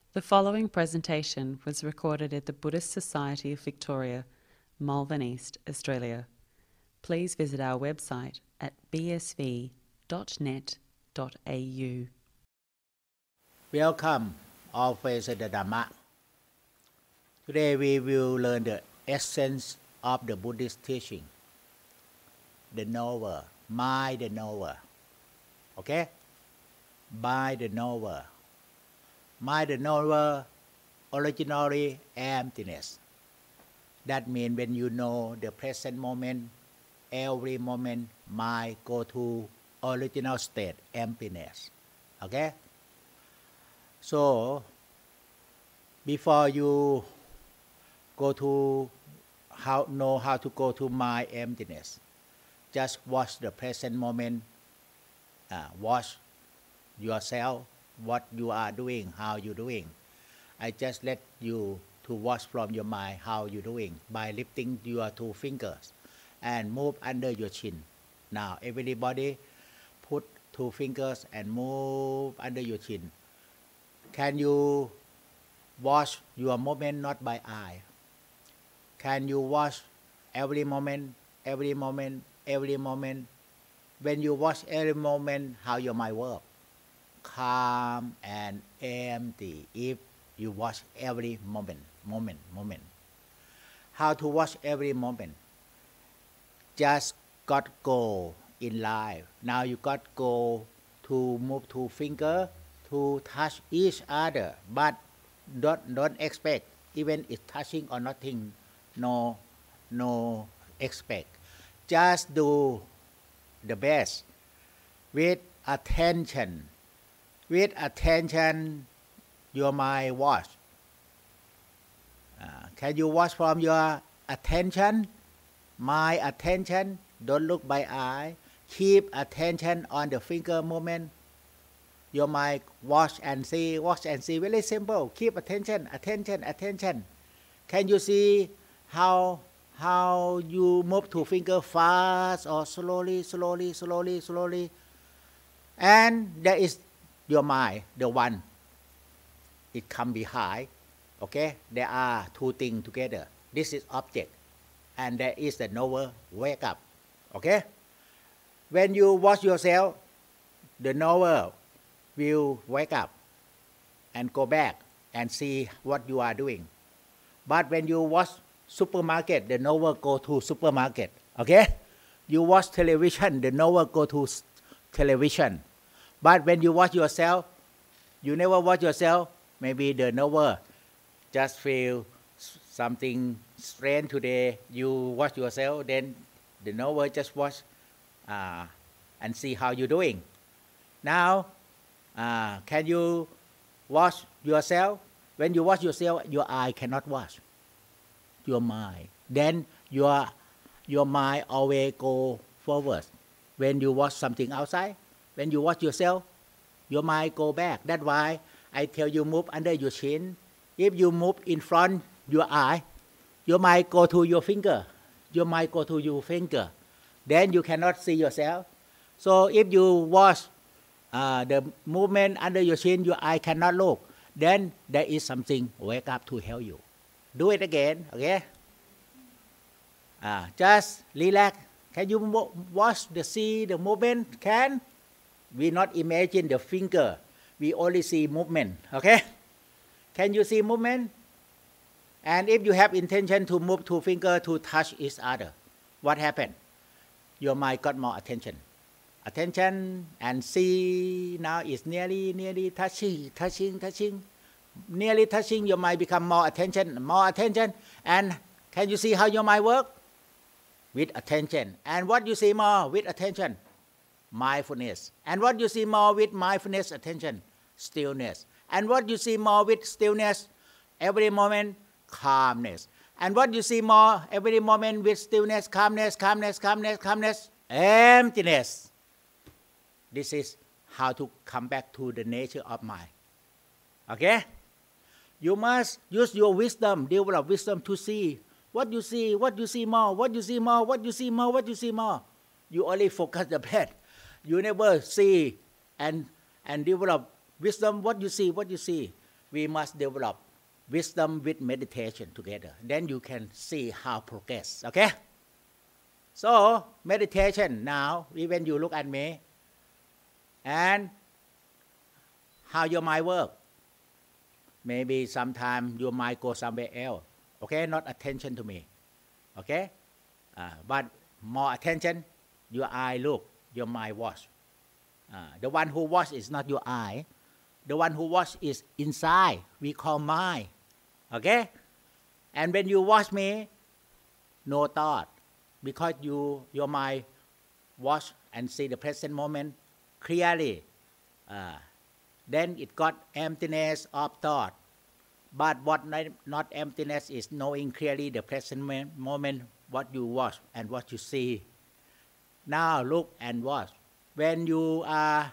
The following presentation was recorded at the Buddhist Society of Victoria, Malvern East, Australia. Please visit our website at bsv.net.au. Welcome, all faiths of the Dhamma. Today we will learn the essence of the Buddhist teaching. The knower, mind the knower. Okay? Mind the knower. Mind the knower, originally emptiness. That means when you know the present moment, every moment, mind go to original state, emptiness. Okay? So, before you go to know how to go to mind emptiness, just watch the present moment, watch yourself, what you are doing, how you doing. I just let you to watch from your mind how you doing by lifting your two fingers and move under your chin. Now everybody put two fingers and move under your chin. Can you watch your movement not by eye? Can you watch every moment, every moment, every moment? When you watch every moment, how your mind works? Calm and empty if you watch every moment. How to watch every moment? Just got goal in life. Now you got goal to move two finger to touch each other, but don't expect even it's touching or nothing. No expect. Just do the best with attention. With attention, your mind watch. Can you watch from your attention? My attention, don't look by eye. Keep attention on the finger movement. Your mind watch and see, very simple. Keep attention. Can you see how you move two finger fast or slowly? And there is your mind, the one, it come behind. Okay, there are two things together. This is object, and there is the knower. Wake up. Okay, when you watch yourself, the knower will wake up and go back and see what you are doing. But when you watch supermarket, the knower go to supermarket. Okay, you watch television, the knower go to television. But when you watch yourself, you never watch yourself, maybe the knower just feel something strange today. You watch yourself, then the knower just watch and see how you're doing. Now, can you watch yourself? When you watch yourself, your eye cannot watch your mind. Then your mind always go forward. When you watch something outside, when you watch yourself, your mind go back. That's why I tell you move under your chin. If you move in front your eye, your mind go to your finger. Then you cannot see yourself. So if you watch the movement under your chin, your eye cannot look. Then there is something wake up to help you. Do it again, okay? Just relax. Can you watch see the movement? Can? We not imagine the finger. We only see movement. Okay? Can you see movement? And if you have intention to move two fingers to touch each other, what happened? Your mind got more attention. And see now is nearly touching. Nearly touching, your mind become more attention. And can you see how your mind works? With attention. And what you see more with attention? Mindfulness. And what you see more with mindfulness, attention? Stillness. And what you see more with stillness? Every moment, calmness. And what you see more every moment with stillness, calmness? Emptiness. This is how to come back to the nature of mind. Okay? You must use your wisdom, develop wisdom to see what you see more. You only focus the breath. You never see and develop wisdom, what you see. we must develop wisdom with meditation together. Then you can see how progress. Okay? So meditation now, even you look at me, and how your mind work. Maybe sometime your mind go somewhere else. Okay? Not attention to me. Okay? But more attention, your eye look, your mind watch. The one who watch is not your eye. The one who watch is inside. We call mind. Okay? And when you watch me, no thought. Because your mind watch and see the present moment clearly. Then it got emptiness of thought. But what not emptiness is knowing clearly the present moment, what you watch and what you see. Now look and watch. When you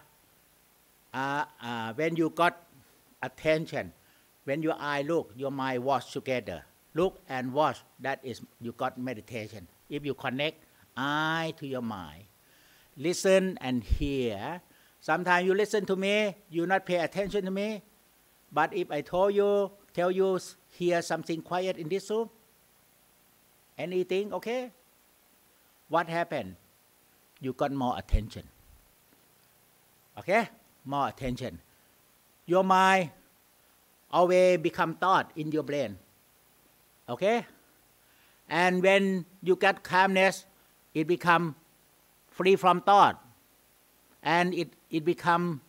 when you got attention, when your eye look, your mind watch together. Look and watch. That is you got meditation. If you connect eye to your mind, listen and hear. Sometimes you listen to me, you not pay attention to me. But if I tell you, hear something quiet in this room, anything, okay? What happened? You got more attention. Okay? More attention. Your mind always become thought in your brain. Okay? And when you get calmness, it become free from thought. And it become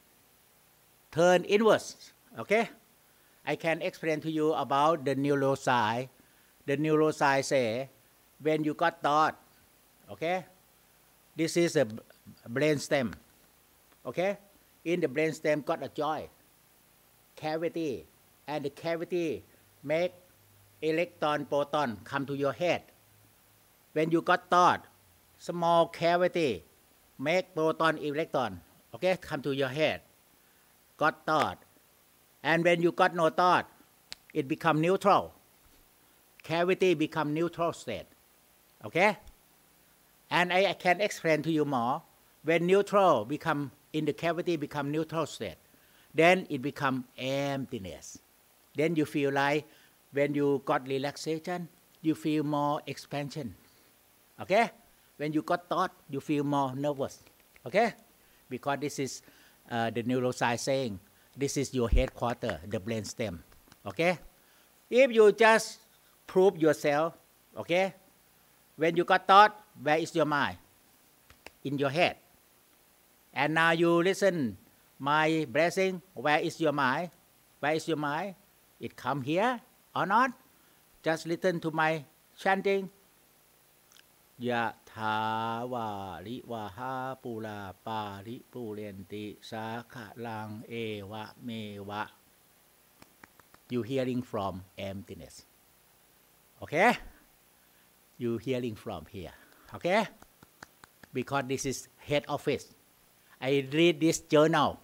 turn inwards. Okay? I can explain to you about the neuroscience. The neuroscience say, when you got thought, okay? This is a brain stem. Okay? In the brain stem got a joint cavity, and the cavity make electron, proton come to your head. When you got thought, small cavity make proton, electron, okay, come to your head. Got thought. And when you got no thought, it become neutral. Cavity become neutral state. Okay? And I can explain to you more. When neutral become, in the cavity become neutral state, then it become emptiness. Then you feel like when you got relaxation, you feel more expansion. Okay? When you got thought, you feel more nervous. Okay? Because this is the neuroscience saying, this is your headquarters, the brain stem. Okay? If you just prove yourself, okay? When you got thought, where is your mind? In your head. And now you listen my blessing, where is your mind? Where is your mind? It come here or not? Just listen to my chanting. Yā thā vā li vā hā pu la pā li pu len ti sā kha lang e wa me wa. You hearing from emptiness. Okay? You hearing from here. Okay? Because this is head office. I read this journal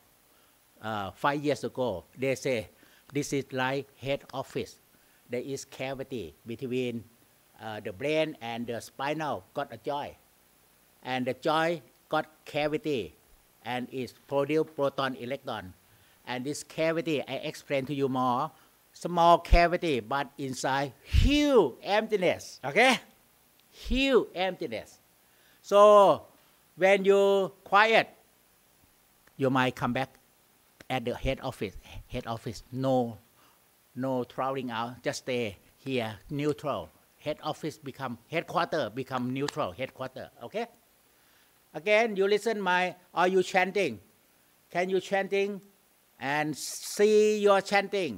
5 years ago. They say this is like head office. There is cavity between the brain and the spinal got a joint. And the joint got cavity and is produce proton, electron. And this cavity, I explain to you more, small cavity, but inside huge emptiness. Okay? Huge emptiness. So when you quiet, your mind come back at the head office. Head office, no traveling out, just stay here, neutral. Head office become headquarter, become neutral headquarter. Okay? Again, you listen are you chanting? Can you chanting and see your chanting?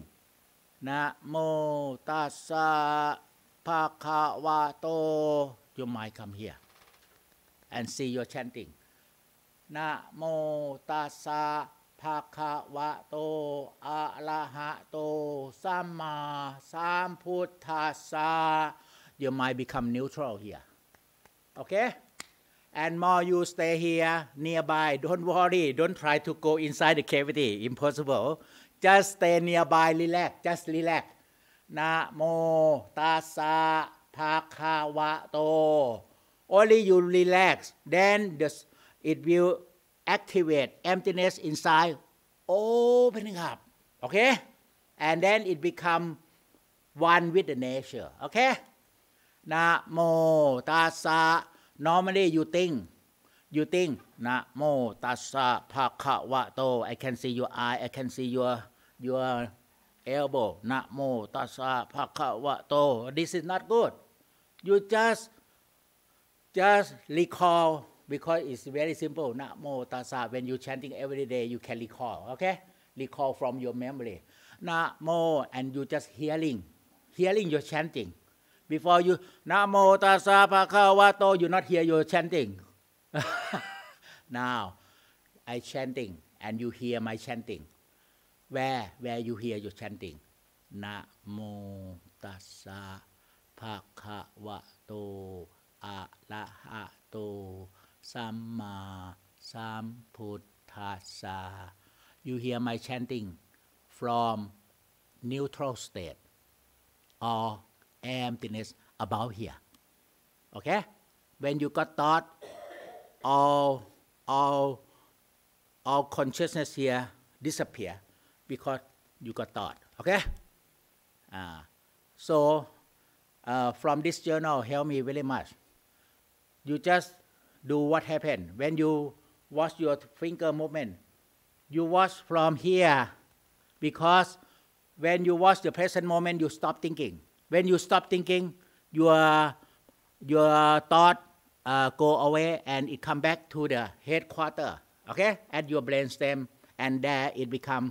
Namo tassa bhagavato. Your mind come here and see your chanting. Namo tassa bhagavato arahato samma sambuddhassa. Your mind become neutral here. Okay? And more you stay here nearby. Don't worry. Don't try to go inside the cavity. Impossible. Just stay nearby. Relax. Just relax. Namo tassa bhagavato. Only you relax. Then it will activate emptiness inside. Opening up. Okay? and then it become one with the nature. Okay? Namo tassa. Normally you think, Namo tassa bhagavato. I can see your eye, I can see your elbow. Namo tassa bhagavato. This is not good. You just recall, because it's very simple. Namo tassa. When you chanting every day, you can recall. Okay? Recall from your memory. Namo, and you just hearing your chanting. Before you Namo tassa bhagavato, you not hear your chanting. Now I chanting and you hear my chanting. Where you hear your chanting? Namo tassa bhagavato arahato samma sambuddhassa. You hear my chanting from neutral state or emptiness about here. Okay? When you got thought, all consciousness here disappear because you got thought. Okay? So from this journal help me very much. You just do what happened when you watch your finger movement. You watch from here, because when you watch the present moment, you stop thinking. When you stop thinking, your thought go away and it come back to the headquarter. Okay, at your brainstem, and there it become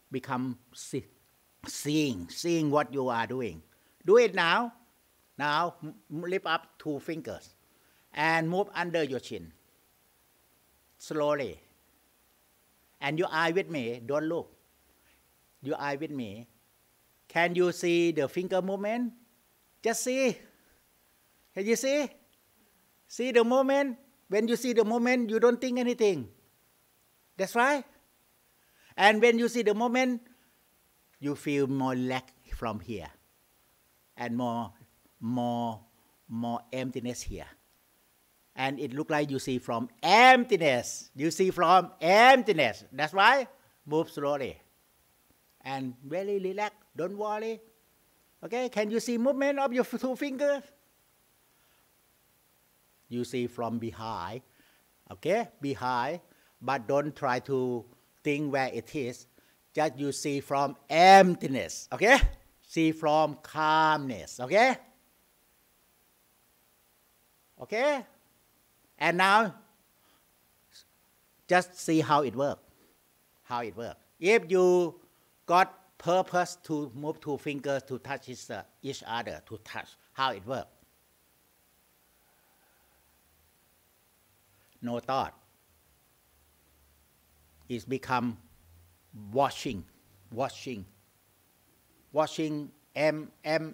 seeing what you are doing. Do it now. Now lift up 2 fingers and move under your chin slowly. And your eye with me. Don't look. Your eye with me. Can you see the finger movement? Just see. Can you see? See the movement? When you see the movement, you don't think anything. That's right. And when you see the movement, you feel more relaxed from here, and more emptiness here. And it looks like you see from emptiness. You see from emptiness. That's right. Move slowly. And very relaxed. Don't worry. Okay, can you see movement of your 2 fingers? You see from behind. Okay, behind. But don't try to think where it is. Just you see from emptiness. Okay? See from calmness. Okay? Okay? And now, just see how it works. How it works. If you got purpose to move 2 fingers to touch each other, to touch, how it works. No thought. It's become watching. M.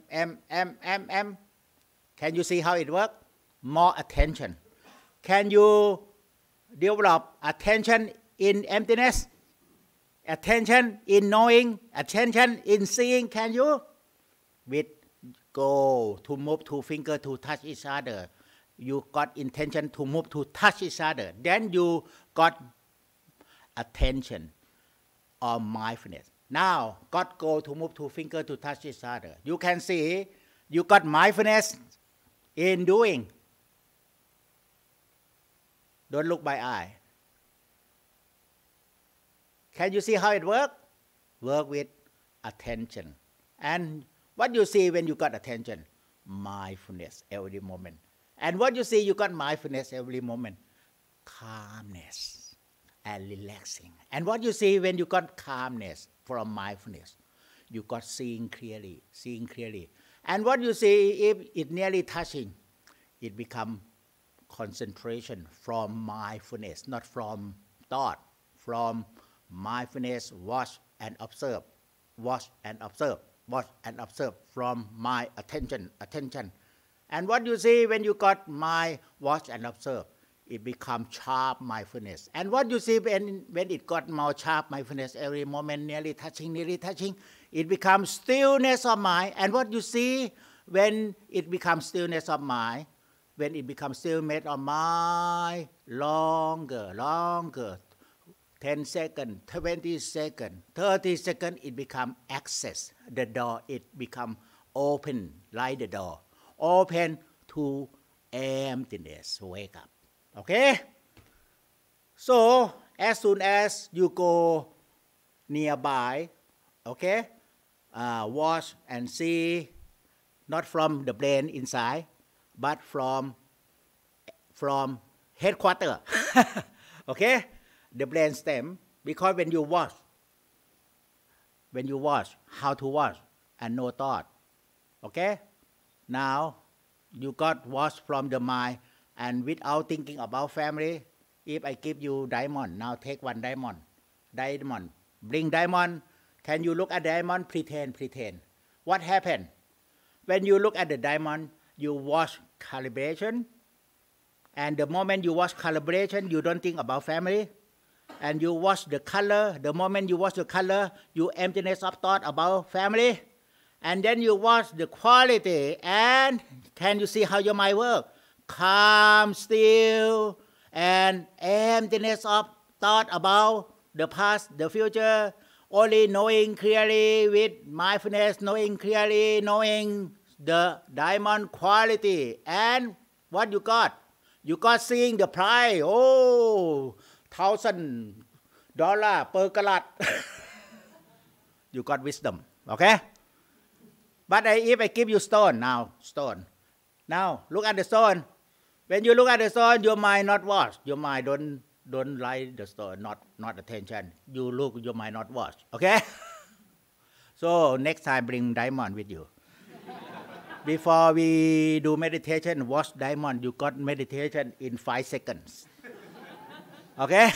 Can you see how it works? More attention. Can you develop attention in emptiness? Attention in knowing? Attention in seeing? Can you? With go to move 2 fingers to touch each other. You got intention to move to touch each other. Then you got attention or mindfulness. Now, got go to move 2 fingers to touch each other. You can see you got mindfulness in doing. Don't look by eye. Can you see how it works? Work with attention. And what you see when you got attention? Mindfulness every moment. And what you see, you got mindfulness every moment? Calmness and relaxing. And what you see when you got calmness from mindfulness? You got seeing clearly. And what you see, if it nearly touching, it become concentration from mindfulness, not from thought. From mindfulness, watch and observe. Watch and observe. Watch and observe from my attention. And what you see when you got my watch and observe, it becomes sharp mindfulness. And what you see when it got more sharp mindfulness every moment, nearly touching, it becomes stillness of mind. And what you see when it becomes stillness of mind, when it becomes stillness of mind, longer, 10 seconds, 20 seconds, 30 seconds, it become access. The door, it become open, like the door. Open to emptiness, wake up. Okay? So, as soon as you go nearby, okay, watch and see, not from the brain inside, but from headquarters. Okay? The brain stem, because when you watch, how to watch, and no thought. Okay? Now, you got watch from the mind, and without thinking about family, if I give you diamond, now take one diamond. Bring diamond. Can you look at diamond? Pretend. What happened? When you look at the diamond, you watch calibration. And the moment you watch calibration, you don't think about family. And you watch the color. The moment you watch the color, you emptiness of thought about family. And then you watch the quality. And can you see how your mind works? Calm, still, and emptiness of thought about the past, the future. Only knowing clearly with mindfulness, knowing clearly, knowing the diamond quality. And what you got? You got seeing the price. Oh, $1,000 per carat. You got wisdom. Okay? But if I give you stone, now, look at the stone. When you look at the stone, your mind not watch. Your mind don't like the stone, not attention. You look, your mind not watch. Okay? So next time bring diamond with you. Before we do meditation, watch diamond. You got meditation in 5 seconds. Okay?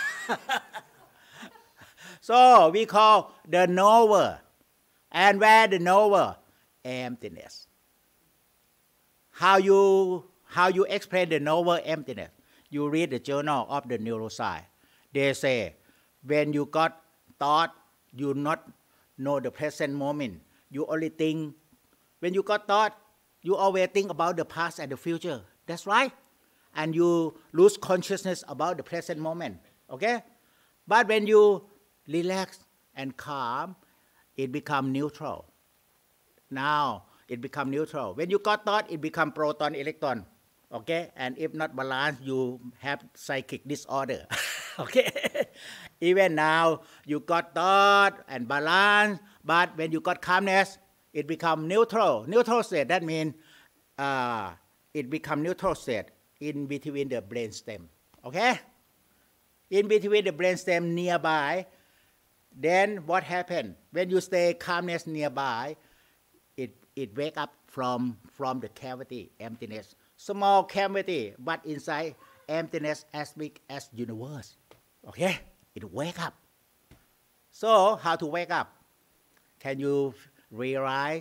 So we call the knower. And where the knower? Emptiness. How you explain the knower emptiness? You read the journal of the neuroscience. They say, when you got thought, you not know the present moment. You only think. When you got thought, you always think about the past and the future. That's right. And you lose consciousness about the present moment. Okay? But when you relax and calm, it becomes neutral. Now, it becomes neutral. When you got thought, it becomes proton, electron. Okay? And if not balanced, you have psychic disorder. Okay? Even now, you got thought and balance, but when you got calmness, it becomes neutral. Neutral state, that means it becomes neutral state in between the brainstem. Okay? In between the brainstem nearby, then what happens? When you stay calmness nearby, it wake up from the cavity, emptiness. Small cavity, but inside emptiness as big as universe. Okay? It wake up. So, how to wake up? Can you realize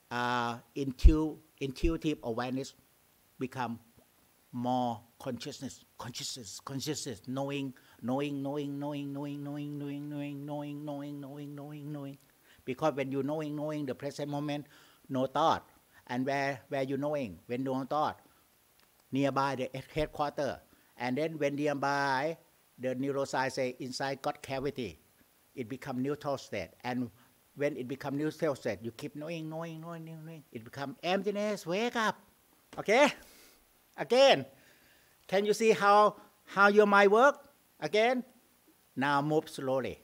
intuitive awareness become more consciousness, knowing. Because when you knowing the present moment, no thought. And where you knowing? When no thought, nearby the headquarters. And then when nearby, the neuroscience say inside got cavity, it become neutral state. And when it become neutral state, you keep knowing. It become emptiness, wake up. Okay? Again, can you see how your mind work? Again, now move slowly.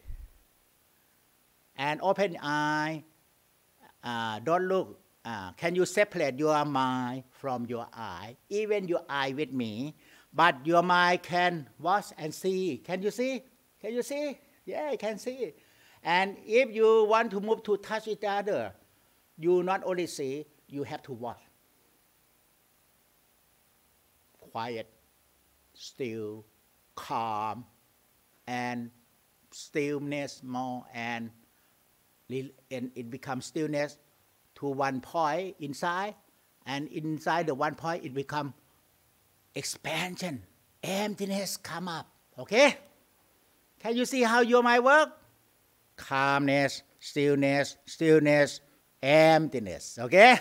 And open eye, don't look. Can you separate your mind from your eye? Even your eye with me, but your mind can watch and see. Can you see? Can you see? Yeah, I can see. And if you want to move to touch each other, you not only see, you have to watch. Quiet, still, calm, and stillness more, and it becomes stillness to one point inside, and inside the one point it becomes expansion, emptiness come up. Okay? Can you see how your mind works? Calmness, stillness, emptiness. Okay?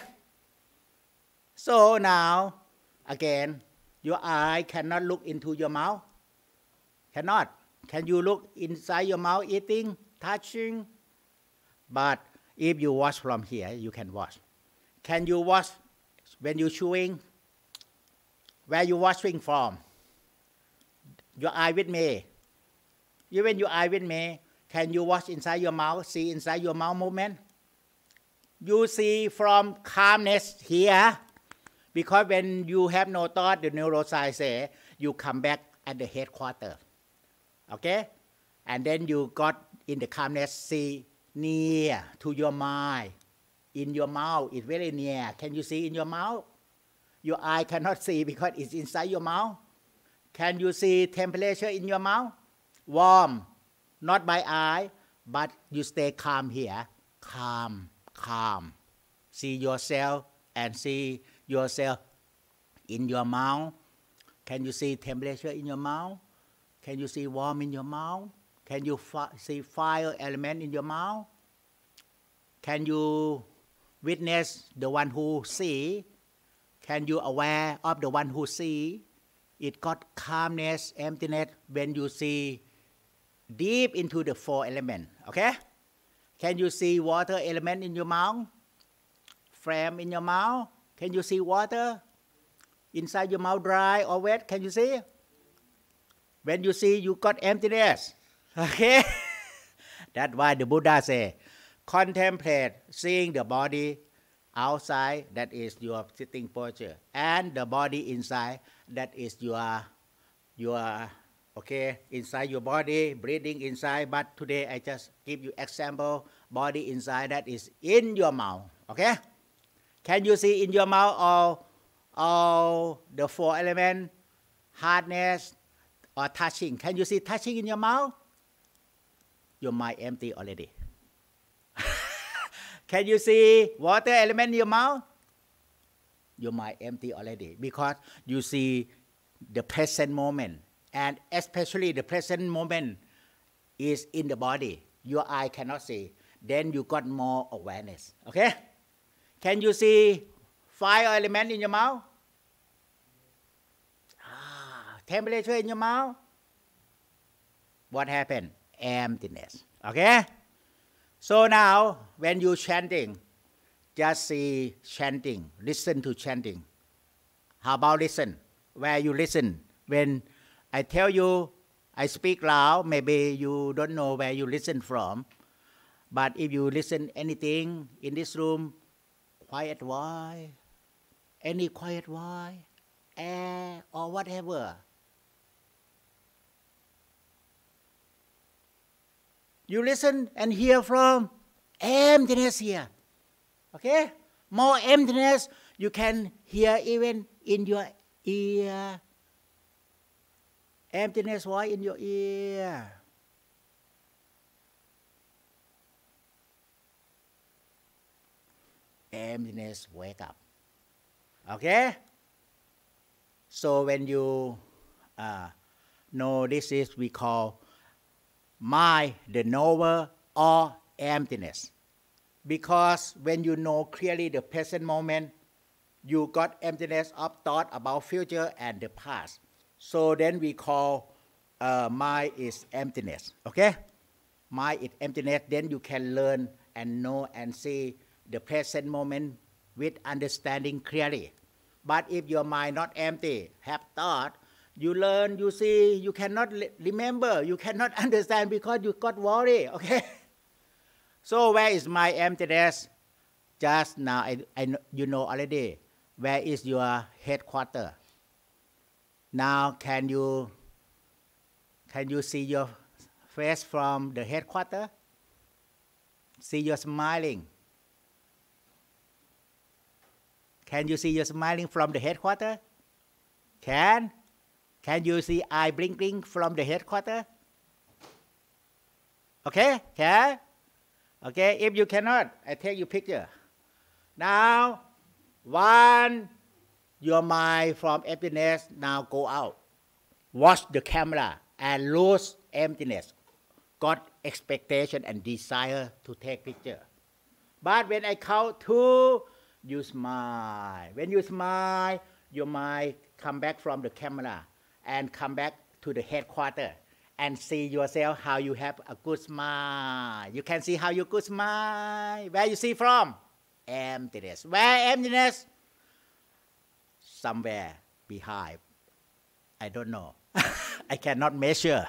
So now, again, your eye cannot look into your mouth. Cannot. Can you look inside your mouth eating, touching? But if you watch from here, you can watch. Can you watch when you're chewing? Where you watching from? Your eye with me. Even your eye with me. Can you watch inside your mouth? See inside your mouth movement? You see from calmness here. Because when you have no thought, the neuroscience say, you come back at the headquarters. Okay? And then you got in the calmness, see near to your mind. In your mouth, it's very near. Can you see in your mouth? Your eye cannot see because it's inside your mouth. Can you see temperature in your mouth? Warm. Not by eye, but you stay calm here. Calm, calm. See yourself and see yourself in your mouth. Can you see temperature in your mouth? Can you see warm in your mouth? Can you see fire element in your mouth? Can you witness the one who see? Can you aware of the one who see? It got calmness, emptiness when you see deep into the four elements. Okay? Can you see water element in your mouth? Flame in your mouth? Can you see water? Inside your mouth dry or wet? Can you see? When you see, you got emptiness. Okay? That's why the Buddha say, contemplate seeing the body outside, that is your sitting posture, and the body inside, that is your okay, inside your body, breathing inside. But today I just give you example, body inside, that is in your mouth. Okay? Can you see in your mouth all the four elements, hardness or touching? Can you see touching in your mouth? Your mind empty already. Can you see water element in your mouth? Your mind empty already because you see the present moment, and especially the present moment is in the body. Your eye cannot see. Then you got more awareness. Okay? Can you see fire element in your mouth? Temperature in your mouth? What happened? Emptiness. Okay? So now, when you chanting, just see chanting. Listen to chanting. How about listen? Where you listen? When I tell you, I speak loud, maybe you don't know where you listen from. But if you listen anything in this room, quiet why? Any quiet why? Air or whatever. You listen and hear from emptiness here. Okay? More emptiness, you can hear even in your ear. Emptiness voice in your ear. Emptiness, wake up. Okay? So when you know this is we call mind, the knower, or emptiness. Because when you know clearly the present moment, you got emptiness of thought about future and the past. So then we call mind is emptiness. Okay? Mind is emptiness. Then you can learn and know and see the present moment with understanding clearly. But if your mind not empty, have thought, you learn, you see, you cannot remember, you cannot understand because you got worry. Okay? So where is my emptiness? Just now, you know already. Where is your headquarters? Now, can you see your face from the headquarters? See your smiling. Can you see your smiling from the headquarters? Can you see eye blinking from the headquarters? Okay? Can? Okay, if you cannot, I take you picture. Now, one, your mind from emptiness, now go out. Watch the camera and lose emptiness. Got expectation and desire to take picture. But when I count 2, you smile. When you smile, your mind come back from the camera and come back to the headquarters. and see yourself how you have a good smile. You can see how you good smile. Where you see from? Emptiness. Where emptiness? Somewhere behind. I don't know. I cannot measure.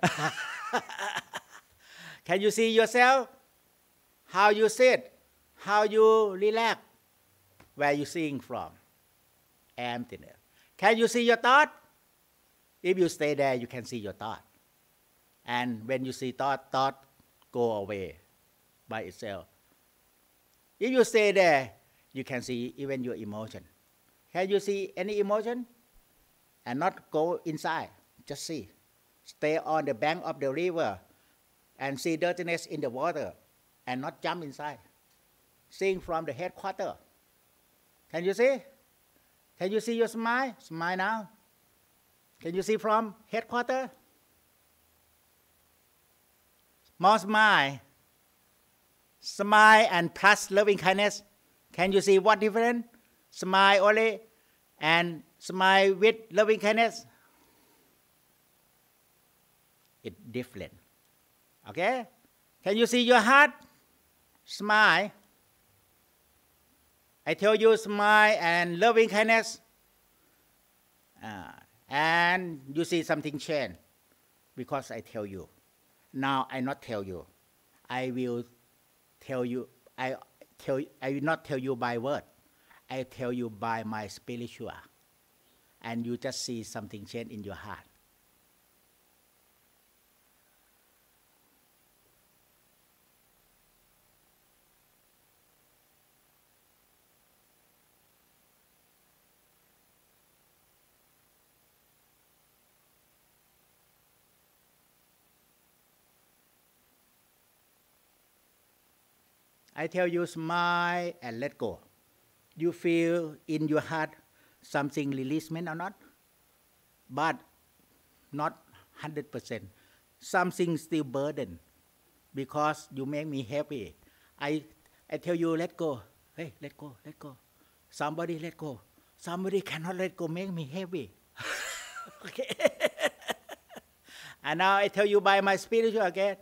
Can you see yourself? How you sit? How you relax? Where you seeing from? Emptiness. Can you see your thought? If you stay there, you can see your thought. And when you see thought go away by itself. If you stay there, you can see even your emotion. Can you see any emotion? And not go inside, just see. Stay on the bank of the river and see dirtiness in the water and not jump inside. Seeing from the headquarters. Can you see? Can you see your smile? Smile now. Can you see from headquarters? More smile. Smile and plus loving kindness. Can you see what difference? Smile only and smile with loving kindness. It's different. Okay? Can you see your heart? Smile. I tell you smile and loving kindness. And you see something change because I tell you. Now I not tell you. I will tell you. I will not tell you by word. I tell you by my spiritual. And you just see something change in your heart. I tell you smile and let go. You feel in your heart something releasement or not? But not 100%. Something still burden because you make me happy. I tell you let go. Hey, let go, let go. Somebody let go. Somebody cannot let go, make me happy. Okay. And now I tell you by my spiritual again.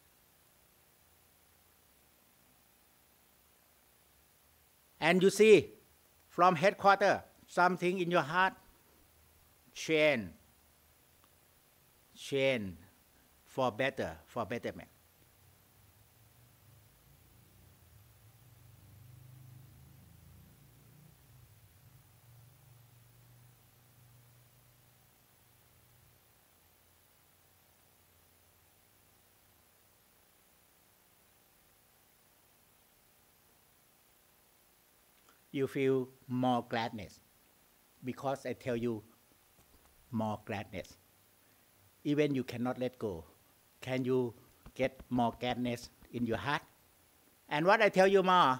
And you see, from headquarters, something in your heart, change for better, for betterment. You feel more gladness because I tell you more gladness. Even you cannot let go. Can you get more gladness in your heart? And what I tell you more,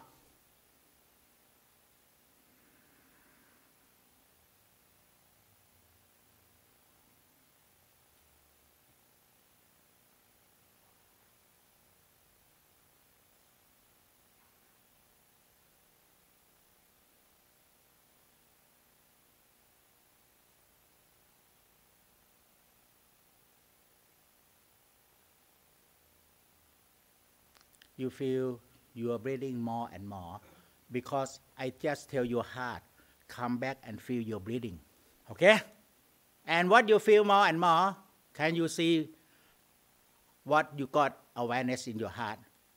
you feel you are breathing more and more because I just tell your heart, come back and feel your breathing. Okay? And what you feel more and more, can you see what you got awareness in your heart?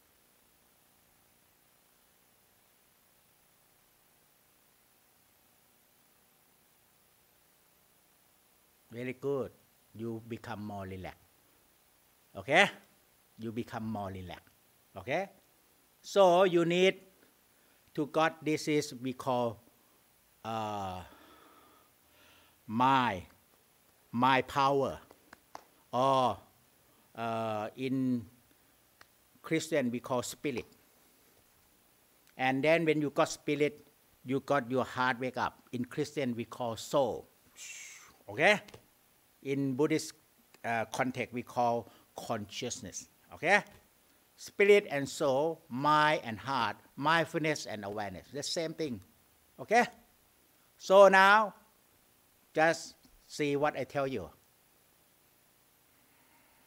Very good. You become more relaxed. Okay? You become more relaxed. Okay? So you need to got this is we call my power, or in Christian we call spirit. And then when you got spirit, you got your heart wake up. In Christian we call soul. Okay? In Buddhist context we call consciousness. Okay? Spirit and soul, mind and heart, mindfulness and awareness. The same thing. Okay? So now, just see what I tell you.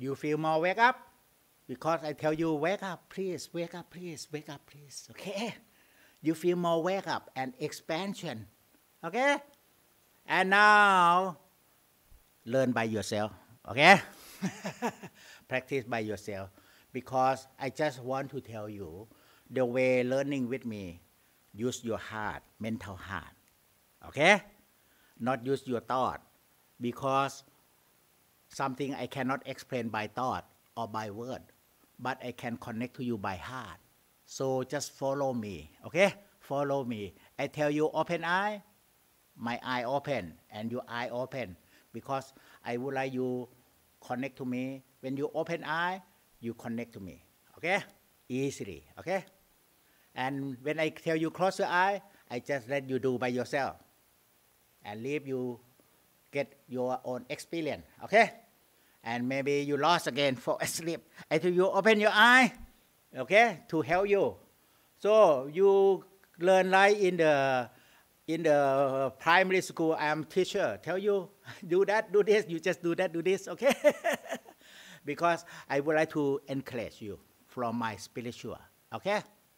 You feel more wake up? Because I tell you, wake up, please, wake up, please, wake up, please. Okay? You feel more wake up and expansion. Okay? And now, learn by yourself. Okay? Practice by yourself. Because I just want to tell you, the way learning with me, use your heart, mental heart. Okay? Not use your thought. Because something I cannot explain by thought or by word, but I can connect to you by heart. So just follow me, okay? Follow me. I tell you open eye, my eye open, and your eye open, because I would like you connect to me. When you open eye, you connect to me, okay? Easily, okay? And when I tell you close your eye, I just let you do by yourself, and leave you get your own experience, okay? And maybe you lost again, fall asleep. I tell you open your eye, okay, to help you. So you learn like in the primary school, I am teacher. Tell you do that, do this. You just do that, do this, okay? Because I would like to encourage you from my spiritual, okay?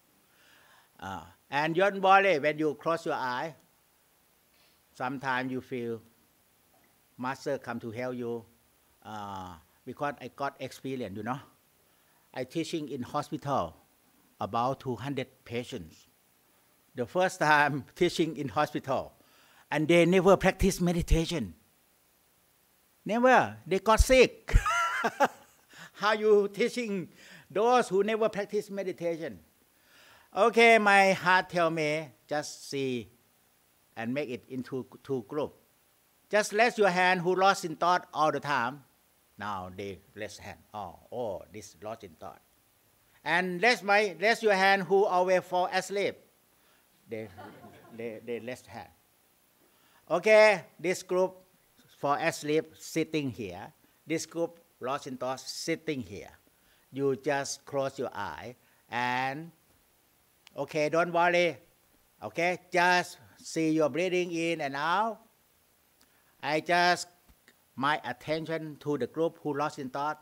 And your body, when you close your eye, sometimes you feel master come to help you. Because I got experience, you know. I teaching in hospital about 200 patients. The first time teaching in hospital, and they never practice meditation. Never. They got sick. How you teaching those who never practice meditation? Okay, my heart tell me, just see and make it into two groups. Just raise your hand who lost in thought all the time. Now they raise hand. Oh, this lost in thought. And raise your hand who always fall asleep. They raise hand. Okay, this group fall asleep sitting here. This group lost in thought sitting here. You just close your eye and okay, don't worry. Okay, just see your breathing in and out. I just my attention to the group who lost in thought.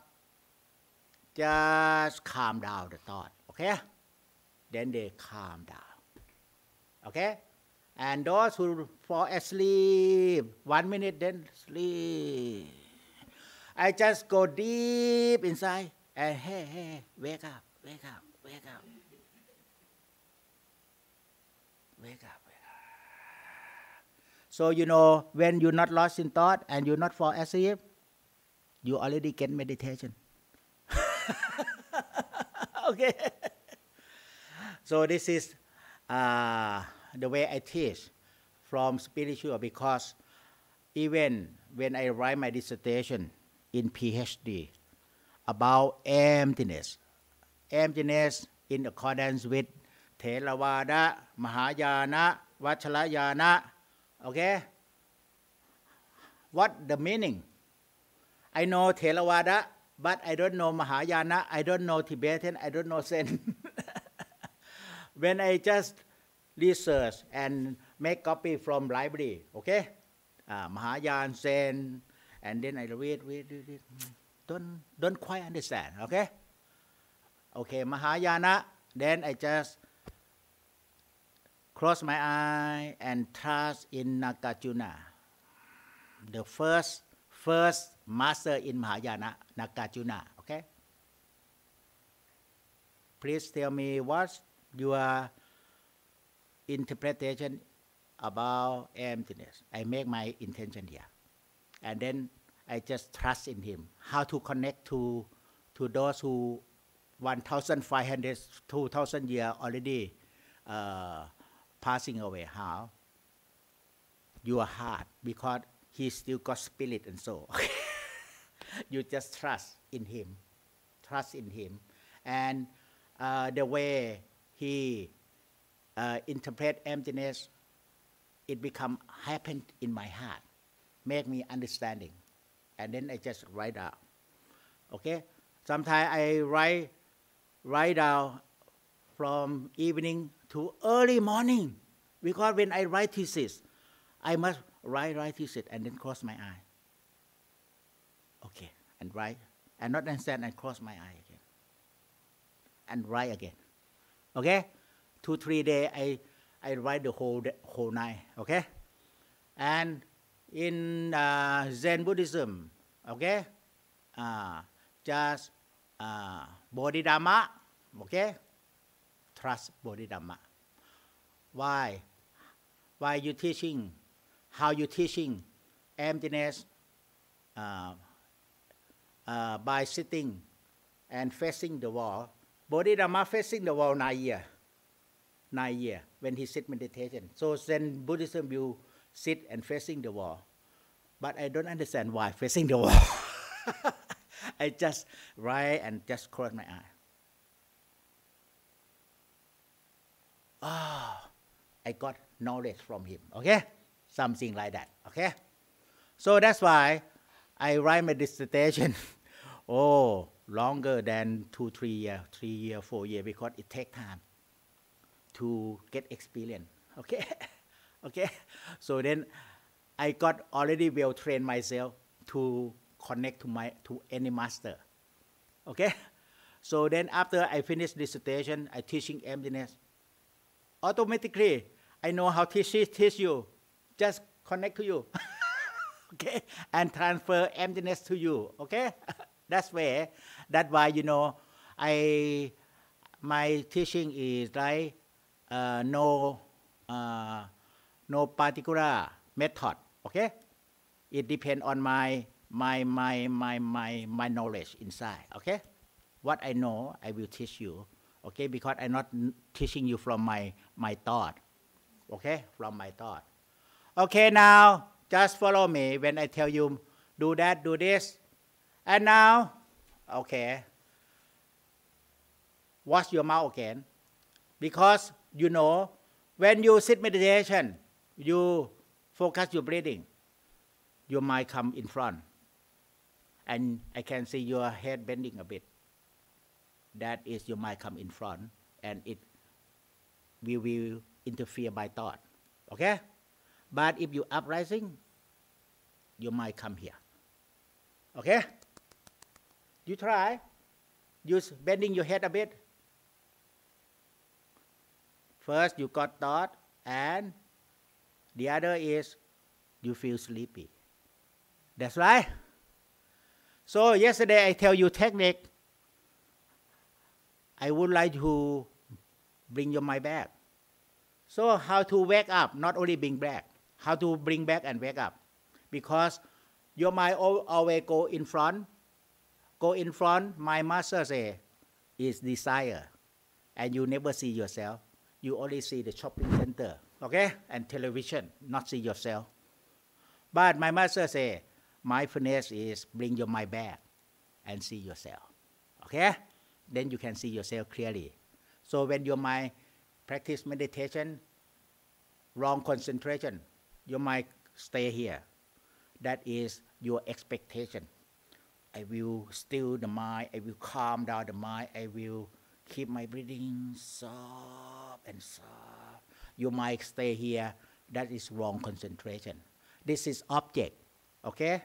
Just calm down the thought, okay? Then they calm down, okay? And those who fall asleep, 1 minute, then sleep. I just go deep inside and hey, wake up, wake up, wake up. Wake up. So you know, when you're not lost in thought and you're not fall asleep, you already get meditation. Okay. So this is the way I teach from spiritual, because even when I write my dissertation in PhD about emptiness in accordance with Theravada, Mahayana, Vajrayana. Okay? What the meaning? I know Theravada, but I don't know Mahayana, I don't know Tibetan, I don't know Zen. When I just research and make copy from library, okay? Mahayana, Zen, and then I read. Don't quite understand, okay? Okay, Mahayana, then I just close my eye and trust in Nagarjuna, the first master in Mahayana, Nagarjuna, okay? Please tell me what's your interpretation about emptiness. I make my intention here. And then I just trust in him. How to connect to those who 1,500, 2,000 years already passing away. How? Your heart, because he still got spirit and soul. You just trust in him. Trust in him. And the way he interpret emptiness, it become happen in my heart. Make me understanding. And then I just write out. Okay? Sometimes I write down from evening to early morning, because when I write thesis, I must write thesis and then close my eye. Okay, and write. and not understand and close my eye again and write again. Okay, 2-3 days I write the whole night. Okay, and in Zen Buddhism, okay, just Bodhidhamma, okay, trust Bodhidhamma. Why you teaching? How you teaching emptiness by sitting and facing the wall? Bodhidhamma facing the wall 9 years. 9 years when he sit meditation. So Zen Buddhism you sit and facing the wall. But I don't understand why facing the wall. I just write and just close my eye. I got knowledge from him. Okay? Something like that. Okay? So that's why I write my dissertation. Longer than 2-3 years, 3 years, 4 years, because it takes time to get experience. Okay? Okay? So then I got already well trained myself to connect to any master. Okay? So then after I finish dissertation, I teaching emptiness. Automatically, I know how to teach you. Just connect to you. Okay? And transfer emptiness to you. Okay? That's why, my teaching is like no particular method. Okay? It depends on my knowledge inside. Okay? What I know, I will teach you. Okay? Because I'm not teaching you from my thought. Okay? From my thought. Okay, now just follow me when I tell you do that, do this. And now, okay, wash your mouth again. Because when you sit meditation, you focus your breathing. Your mind come in front. And I can see your head bending a bit. That is your mind come in front. And we will interfere by thought. Okay? But if you uprising, your mind come here. Okay? You try. Use bending your head a bit. First, you got thought, and the other is you feel sleepy. That's right. So yesterday I tell you technique. I would like to bring your mind back. So how to wake up, not only bring back. How to bring back and wake up. Because your mind always go in front. Go in front, my master say, is desire. And you never see yourself. You only see the shopping center, okay? And television, not see yourself. But my master say, mindfulness is bring your mind back and see yourself, okay? Then you can see yourself clearly. So when your mind practice meditation, wrong concentration, your mind stay here. That is your expectation. I will still the mind, I will calm down the mind, I will keep my breathing soft and soft. Your mind stay here. That is wrong concentration. This is object, okay?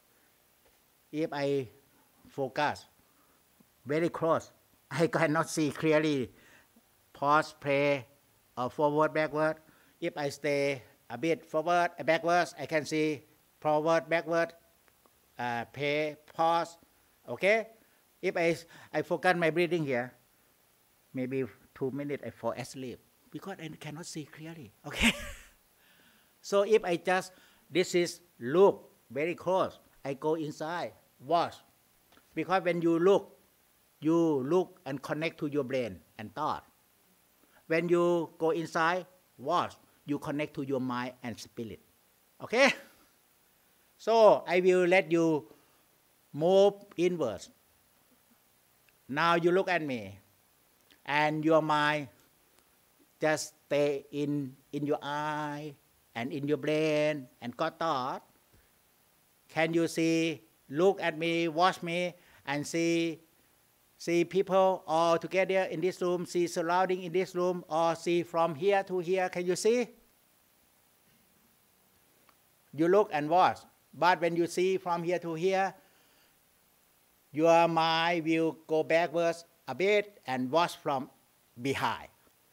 If I focus very close, I cannot see clearly. Pause, pray, or forward, backward. If I stay a bit forward, backwards, I can see forward, backward, pray, pause, okay? If I focus my breathing here, maybe 2 minutes I fall asleep because I cannot see clearly, okay? So if I just, this is look very close, I go inside, watch. Because when you look and connect to your brain and thought. When you go inside, watch, you connect to your mind and spirit, okay? So I will let you move inwards. Now you look at me, and your mind just stay in your eye and in your brain and got thought. Can you see, look at me, watch me, and see people all together in this room, see surrounding in this room, or see from here to here? Can you see? You look and watch. But when you see from here to here, your mind will go backwards a bit and watch from behind.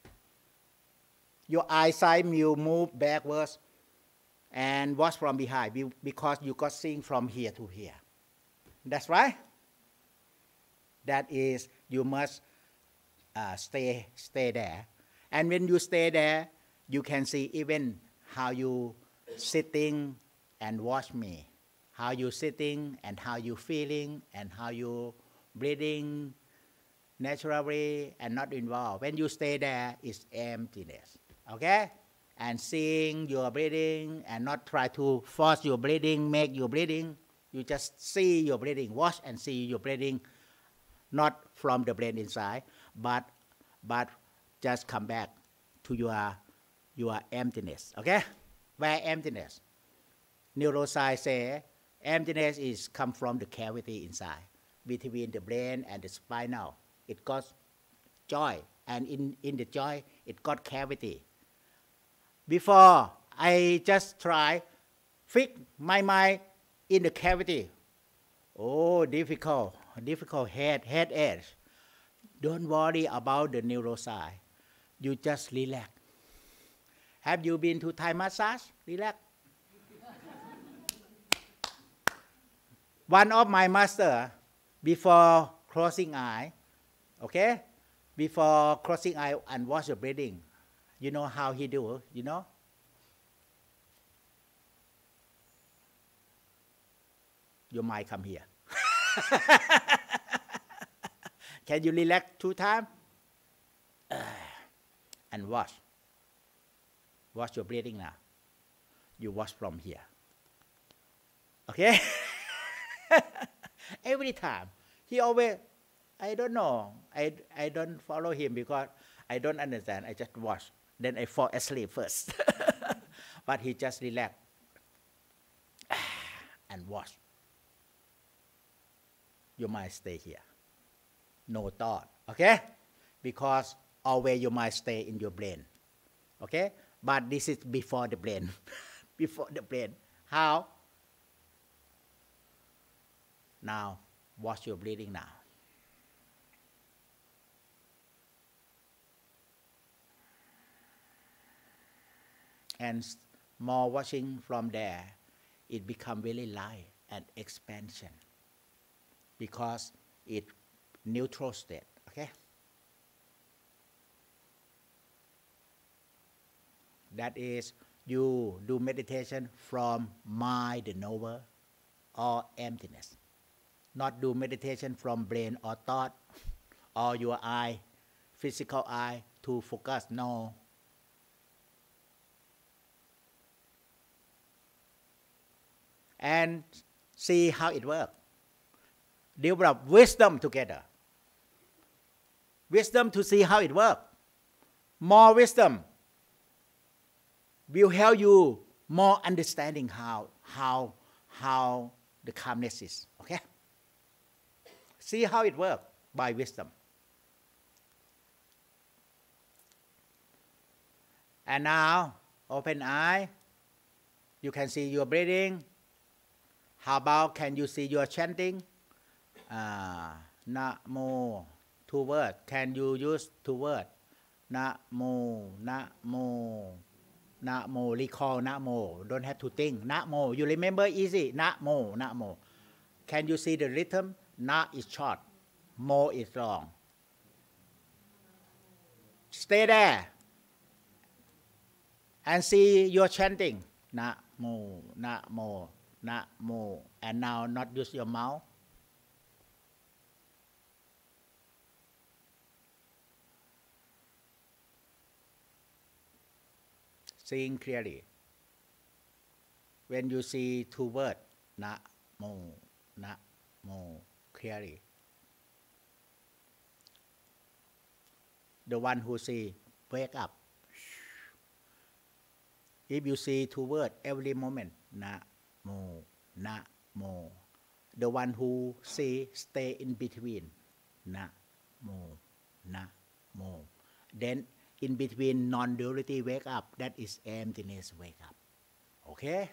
Your eyesight will move backwards and watch from behind because you got seeing from here to here. That's right. That is, you must stay there. And when you stay there, you can see even how you sitting and watch me. How you sitting and how you feeling and how you breathing naturally and not involved. When you stay there, it's emptiness. Okay? And seeing your breathing and not try to force your breathing, make your breathing. You just see your breathing, watch and see your breathing, not from the brain inside, but just come back to your emptiness. Okay? Where emptiness? Neuroscience say emptiness is come from the cavity inside, between the brain and the spinal. It got joy, and in the joy, it got cavity. Before, I just try fix my mind in the cavity. Oh, difficult head edge. Don't worry about the neuroscience. You just relax. Have you been to Thai massage? Relax. One of my master, before closing eye, okay? Before closing eye and watch your breathing, you know how he do, you know? Your mind come here. Can you relax 2 times? And watch. Watch your breathing now. You watch from here. Okay? Every time. He always, I don't know. I don't follow him because I don't understand. I just watch. Then I fall asleep first. But he just relax and watch. Your mind stay here. No thought. Okay? Because always your mind stay in your brain. Okay? But this is before the brain. Before the brain. How? Now, watch your breathing now. And more watching from there, it become very light and expansion. Because it neutral state, okay? That is, you do meditation from mind, the knower, or emptiness. Not do meditation from brain or thought, or your eye, physical eye, to focus, no. And see how it works. Develop wisdom together. Wisdom to see how it works. More wisdom will help you more understanding how the calmness is. Okay? See how it works by wisdom. And now, open eye. You can see your breathing. How about can you see your chanting? Namo, 2 words. Can you use 2 words? Namo, Namo, Namo. Recall Namo. Don't have to think. Namo. You remember easy. Namo, Namo. Can you see the rhythm? Na is short. Mo is long. Stay there. And see your chanting. Namo, Namo, Namo. And now not use your mouth. Seeing clearly. When you see 2 words, Namo, Namo, clearly. The one who see, wake up. If you see 2 words every moment, Namo, Namo. The one who see, stay in between, Namo, Namo. Then in between non-duality wake up, that is emptiness wake up. Okay?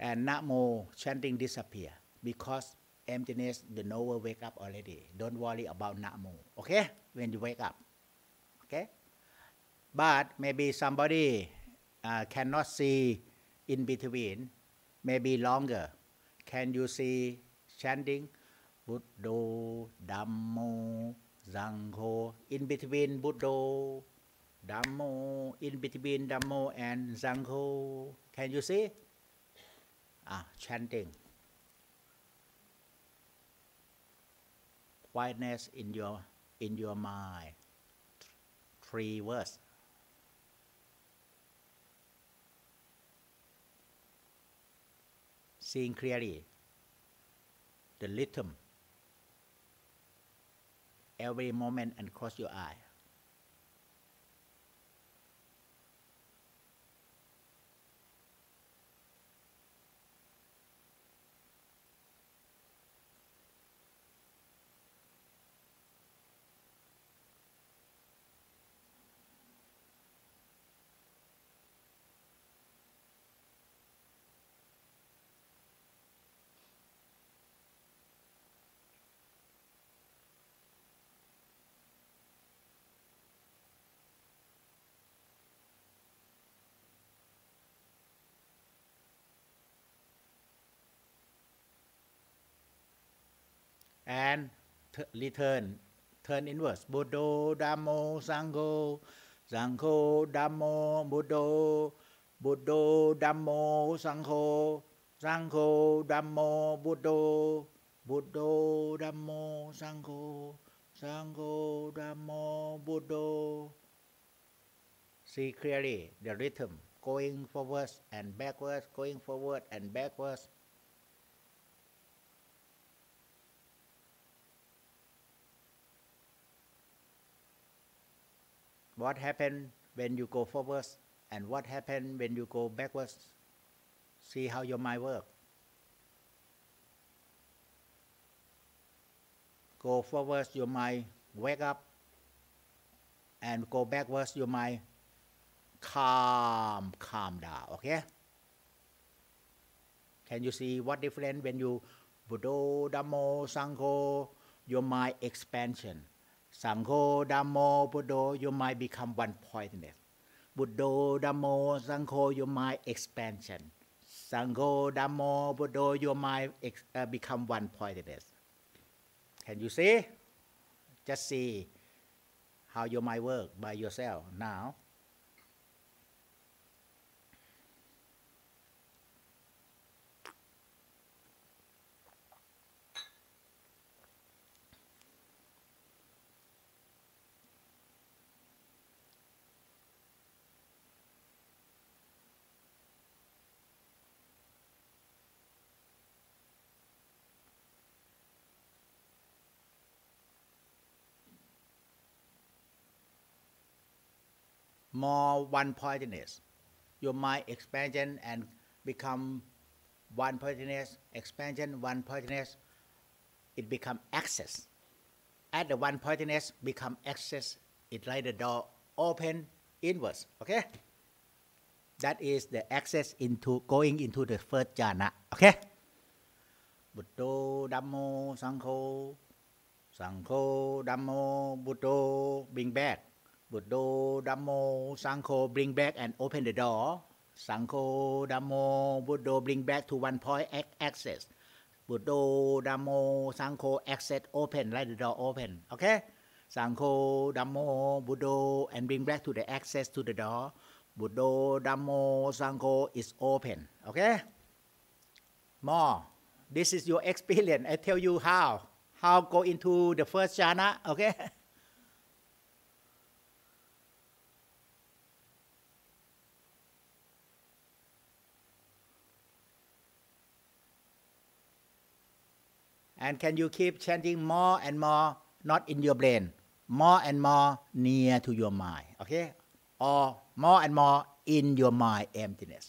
and Namo chanting disappear because emptiness, the knower wake up already. Don't worry about Namo, okay? When you wake up, okay? But maybe somebody cannot see in between, maybe longer. Can you see chanting Buddho, Dhammo, Sangho, in between Buddho, Dhammo, in between Dhammo and Sangho? Can you see? Chanting. Quietness in your mind. 3 words. Seeing clearly the rhythm every moment and cross your eye. And return, turn inwards. Buddho, Dhammo, Sangho, Sangho, Dhammo, Buddho, Buddho, Dhammo, Sangho, Sangho, Dhammo, Buddho, Buddho, Dhammo, Sangho, Sangho, Dhammo, Buddho. See clearly the rhythm, going forwards and backwards, going forward and backwards. What happened when you go forwards and what happened when you go backwards? See how your mind works. Go forwards, your mind wake up, and go backwards, your mind calm down. Okay? Can you see what difference when you Buddho, Dhammo, Sangho, your mind expansion. Sangho, Dhammo, Buddho, your mind become one pointedness. Buddho, Dhammo, Sangho, your mind expansion. Sangho, Dhammo, Buddho, your mind become one pointedness. Can you see? Just see how your mind works by yourself now. More one-pointedness. Your mind expansion and become one-pointedness, expansion, one-pointedness. It become access. At the one-pointedness become access. It like the door open inwards. Okay? That is the access into going into the first jhana. Okay? Buddho, Dhammo, Sangho, Sangho, Dhammo, Buddho, bring back. Buddho, Dhammo, Sangho, bring back and open the door. Sangho, Dhammo, Buddho, bring back to one point access. Buddho, Dhammo, Sangho, access open, let the door open. Okay? Sangho, Dhammo, Buddho, and bring back to the access to the door. Buddho, Dhammo, Sangho is open. Okay? More. This is your experience. I tell you how. How go into the first jhana. Okay? And can you keep chanting more and more, not in your brain, more and more near to your mind, okay? Or more and more in your mind emptiness.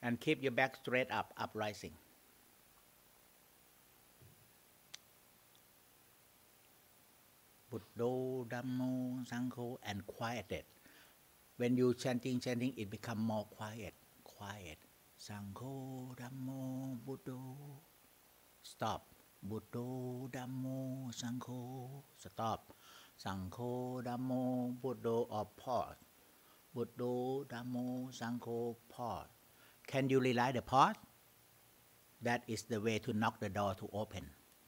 And keep your back straight up, uprising. Buddho, Dhammo, Sangho, and quieted. When you chanting, it become more quiet. Sangho, Dhammo, Buddho. Stop. Buddho, Dhammo, Sangho. Stop. Sangho, Dhammo, Buddho, or pause. Buddho, Dhammo, Sangho, pause. Can you realize the pause? That is the way to knock the door to open.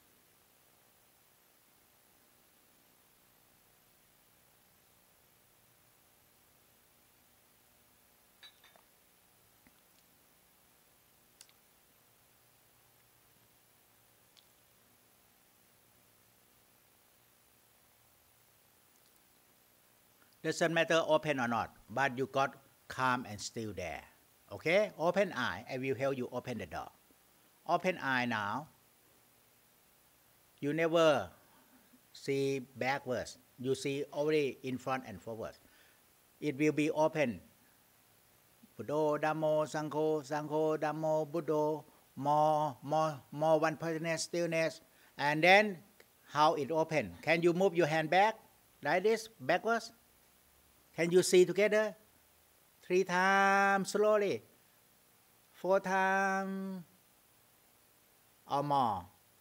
Doesn't matter open or not, but you got calm and still there. Okay? Open eye. I will help you open the door. Open eye now. You never see backwards. You see already in front and forward. It will be open. Buddho, Dhammo, Sangho, Sangho, Dhammo, Buddho. More one-pointedness, stillness. And then how it open. Can you move your hand back like this, backwards? Can you see together? 3 times slowly. 4 times or more.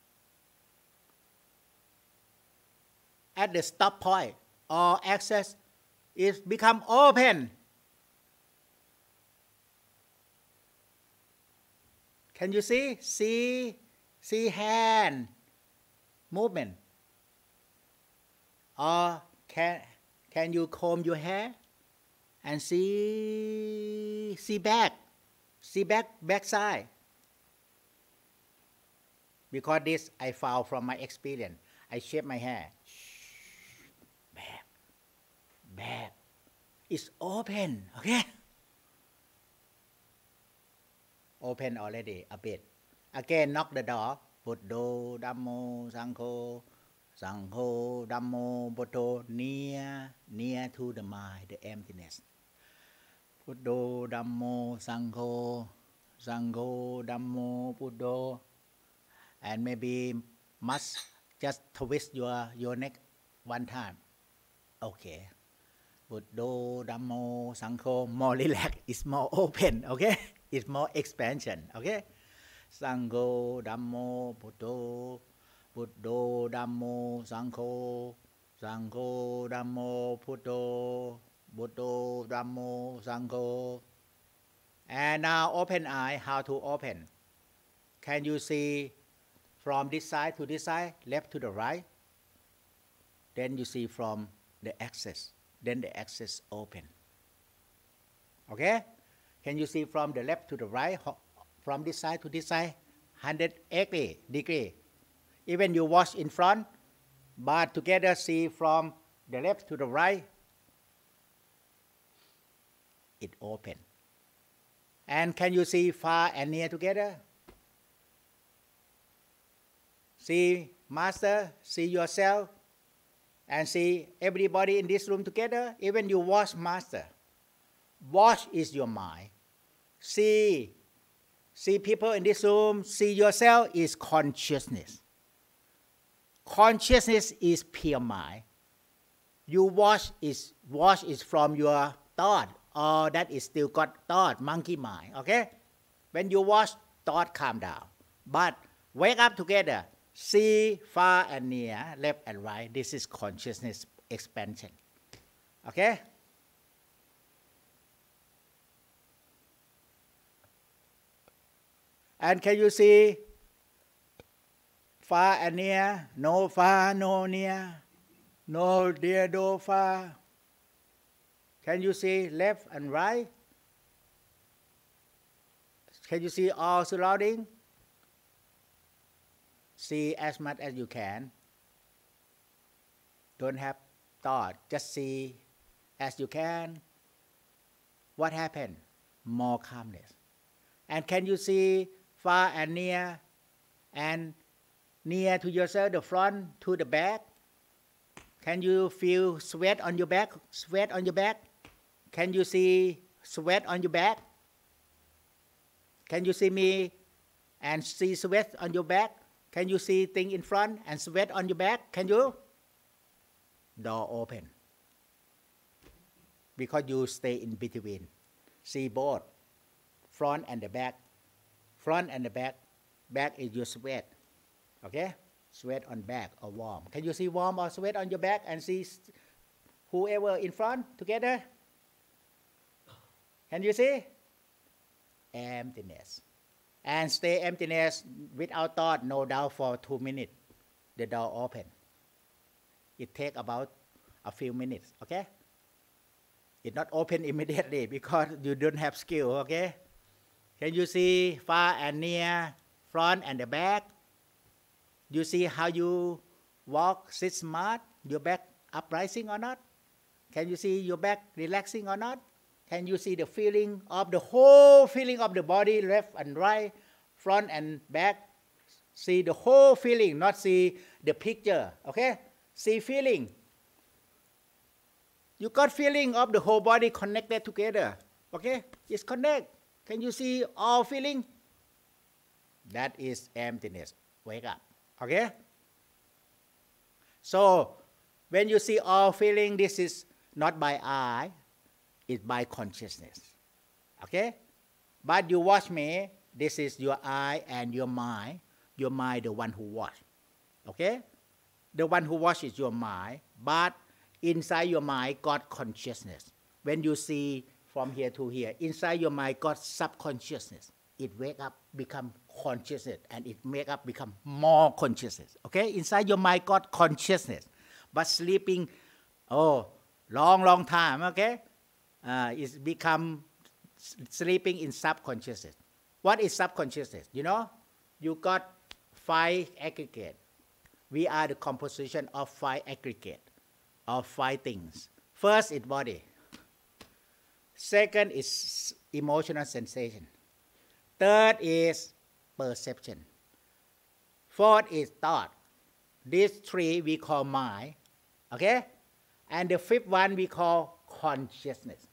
At the stop point or access, it become open. Can you see? See hand movement. Or can you comb your hair and see back side? Because this I found from my experience. I shape my hair. Back. It's open, okay? Open already a bit. Again, knock the door. Buddho, Dhammo, Sangho. Sangho, Dhammo, Buddho, near to the mind, the emptiness. Buddho, Dhammo, Sangho, Sangho, Dhammo, Buddho. And maybe must just twist your neck one time. Okay. Buddho, Dhammo, Sangho, more relaxed, it's more open, okay? It's more expansion, okay? Sangho, Dhammo, Buddho. Buddho, Dhammo, Sangho, Sangho, Dhammo, Buddho, Buddho, Dhammo, Sangho. And now open eye, how to open? Can you see from this side to this side, left to the right? Then you see from the axis, then the axis open. Okay? Can you see from the left to the right, from this side to this side, 180 degrees? Even you watch in front, but together see from the left to the right, it open. And can you see far and near together? See Master, see yourself, and see everybody in this room together. Even you watch Master. Watch is your mind. See people in this room, see yourself is consciousness. Consciousness is pure mind. You watch is from your thought, or that is still got thought, monkey mind, okay? When you watch, thought calm down. But wake up together, see far and near, left and right. This is consciousness expansion, okay? And can you see far and near, no far, no near, no near, no far? Can you see left and right? Can you see all surrounding? See as much as you can. Don't have thought, just see as you can. What happened? More calmness. And can you see far and near to yourself, the front to the back? Can you feel sweat on your back? Sweat on your back? Can you see sweat on your back? Can you see me and see sweat on your back? Can you see thing in front and sweat on your back? Can you? Door open. Because you stay in between. See both. Front and the back. Front and the back. Back is your sweat. Okay? Sweat on back or warm. Can you see warm or sweat on your back and see whoever in front together? Can you see? Emptiness. And stay emptiness without thought, no doubt for 2 minutes. The door open. It take about a few minutes, okay? It not open immediately because you don't have skill, okay? Can you see far and near, front and the back? You see how you walk, sit smart, your back uprising or not? Can you see your back relaxing or not? Can you see the feeling of the whole feeling of the body, left and right, front and back? See the whole feeling, not see the picture, okay? See feeling. You got feeling of the whole body connected together, okay? It's connect. Can you see all feeling? That is emptiness. Wake up, okay? So, when you see all feeling, this is not by eye, it's by consciousness, okay? But you watch me, this is your eye and your mind the one who watch, okay? The one who watch is your mind, but inside your mind got consciousness. When you see from here to here, inside your mind got subconsciousness. It wake up, become consciousness, and it make up, become more consciousness, okay? Inside your mind got consciousness, but sleeping, long time, okay? It's become sleeping in subconsciousness. What is subconsciousness? You know, you got 5 aggregate. We are the composition of 5 aggregate, of 5 things. First is body. Second is emotional sensation. Third is perception. Fourth is thought. These 3 we call mind, okay? And the 5th one we call consciousness.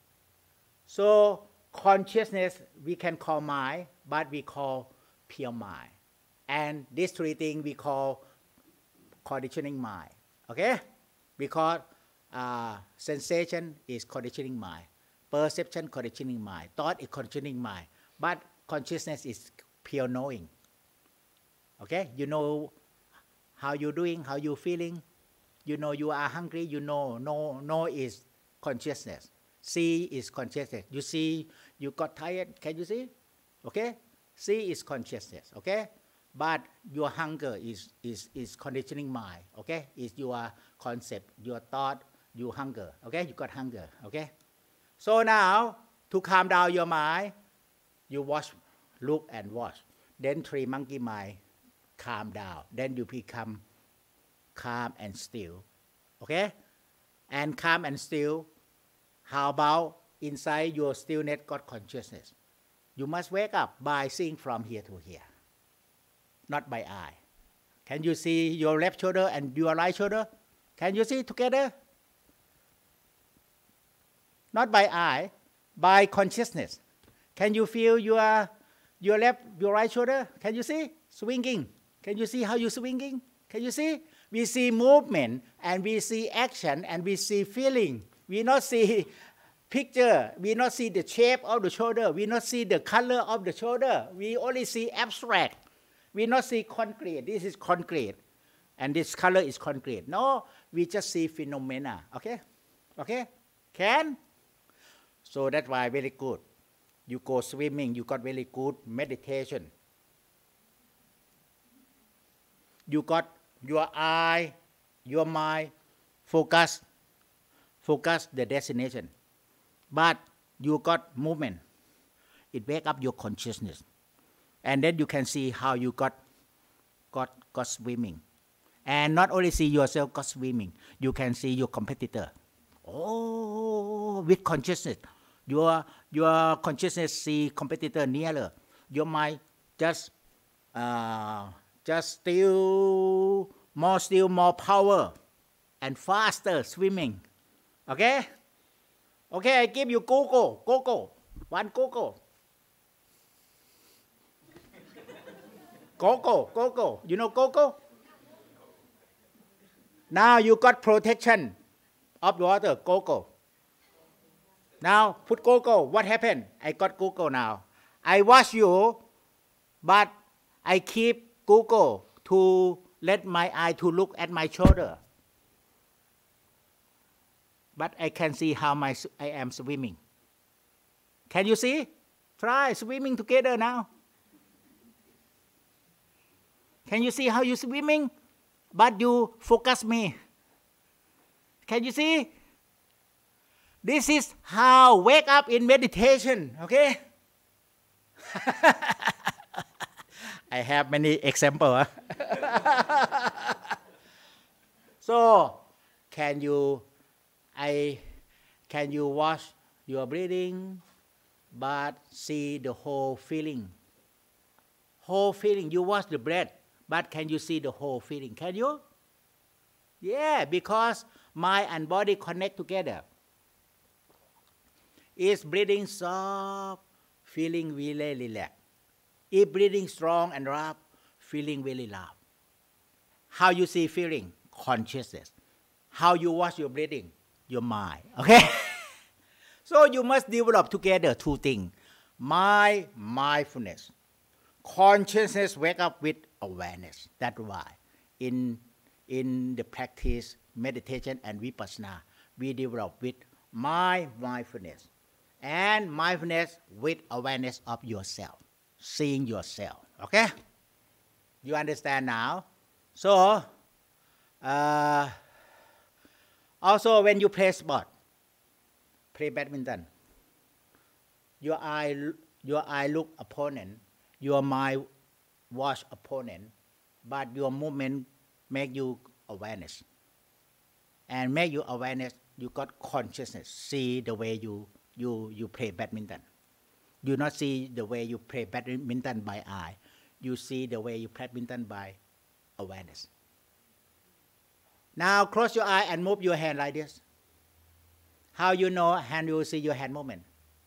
So consciousness we can call mind, but we call pure mind. And these 3 things we call conditioning mind, okay? Because sensation is conditioning mind, perception conditioning mind, thought is conditioning mind, but consciousness is pure knowing, okay? You know how you're doing, how you're feeling, you know you are hungry, you know is consciousness. See is consciousness. You see you got tired, can you see? Okay? See is consciousness, okay? But your hunger is conditioning mind, okay? Is your concept, your thought, your hunger, okay? You got hunger, okay? So now, to calm down your mind, you watch, look and watch. Then 3 monkey mind calm down. Then you become calm and still, okay? And calm and still, how about inside your stillness got consciousness? You must wake up by seeing from here to here, not by eye. Can you see your left shoulder and your right shoulder? Can you see together? Not by eye, by consciousness. Can you feel your left, your right shoulder? Can you see? Swinging. Can you see how you're swinging? Can you see? We see movement and we see action and we see feeling. We not see picture. We not see the shape of the shoulder. We not see the color of the shoulder. We only see abstract. We not see concrete. This is concrete. And this color is concrete. No, we just see phenomena. Okay? Okay? Can? So that's why very good. You go swimming, you got very good meditation. You got your eye, your mind, focus the destination. But you got movement. It wake up your consciousness. And then you can see how you got swimming. And not only see yourself got swimming, you can see your competitor. Oh, with consciousness. Your consciousness see competitor nearer. Your mind just still more power and faster swimming. Okay? Okay, I give you go. 1 go. Coco. You know coco? Now you got protection of water, coco. Now put coco. What happened? I got coco now. I wash you, but I keep coco to let my eye to look at my shoulder. But I can see how I am swimming. Can you see? Try swimming together now. Can you see how you swimming? But you focus me. Can you see? This is how wake up in meditation, okay? I have many examples. So, can you watch your breathing, but see the whole feeling? Whole feeling. You watch the breath, but can you see the whole feeling? Can you? Yeah, because mind and body connect together. Is breathing soft, feeling really relaxed. If breathing strong and rough, feeling really loud. How you see feeling? Consciousness. How you watch your breathing? Your mind. Okay? So you must develop together two things. Mindfulness. Consciousness wake up with awareness. That's why in the practice, meditation and vipassana, we develop with mindfulness. And mindfulness with awareness of yourself. Seeing yourself. Okay? You understand now? So, also when you play sport, play badminton, your eye look opponent, your mind watch opponent, but your movement make you awareness. And make you awareness, you got consciousness, see the way you play badminton. You not see the way you play badminton by eye. You see the way you play badminton by awareness. Now close your eye and move your hand like this. How you know hand you see your hand movement?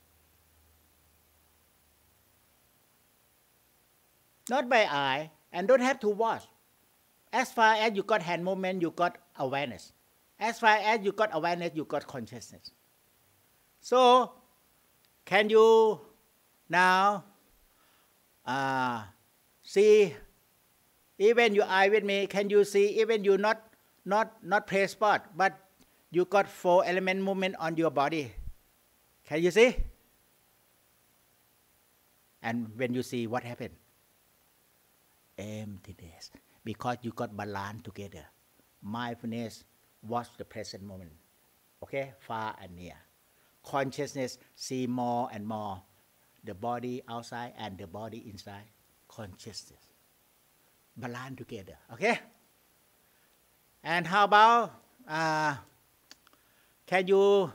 Not by eye, and don't have to watch. As far as you got hand movement, you got awareness. As far as you got awareness, you got consciousness. So, can you now see, even your eye with me, can you see, even you not play sport, but you got 4 element movement on your body. Can you see? And when you see, what happened? Emptiness. Because you got balance together. Mindfulness, watch the present moment. Okay? Far and near. Consciousness, see more and more. The body outside and the body inside. Consciousness. Balance together. Okay? And how about, can you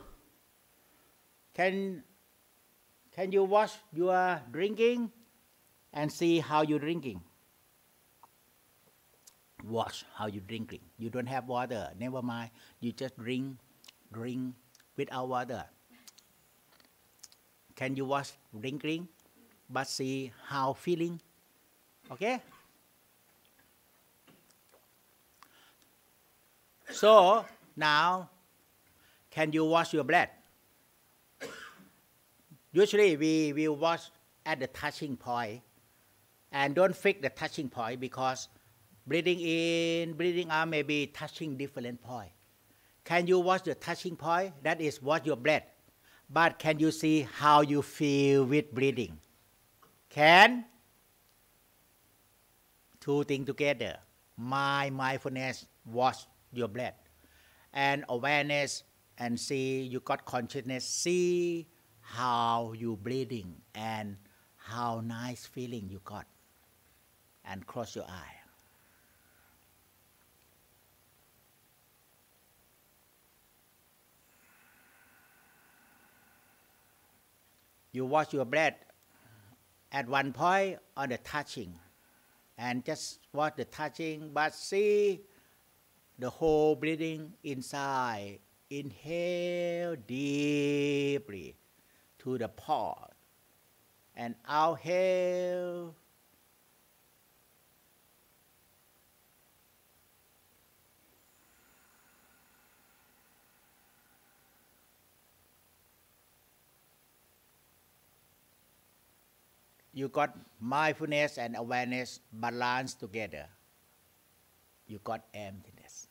watch your drinking and see how you're drinking? Watch how you're drinking. You don't have water, never mind. You just drink without water. Can you watch drinking, but see how feeling? Okay? So, now, can you watch your breath? Usually, we will watch at the touching point. And don't fix the touching point because breathing in, breathing out may be touching different point. Can you watch the touching point? That is watch your breath. But can you see how you feel with breathing? Can? Two things together. Mindfulness, watch your breath. And awareness, and see, you got consciousness, see how you breathing and how nice feeling you got. And close your eye. You watch your breath at one point on the touching. And just watch the touching, but see the whole breathing inside. Inhale deeply to the port. And exhale you got mindfulness and awareness balanced together, you got emptiness.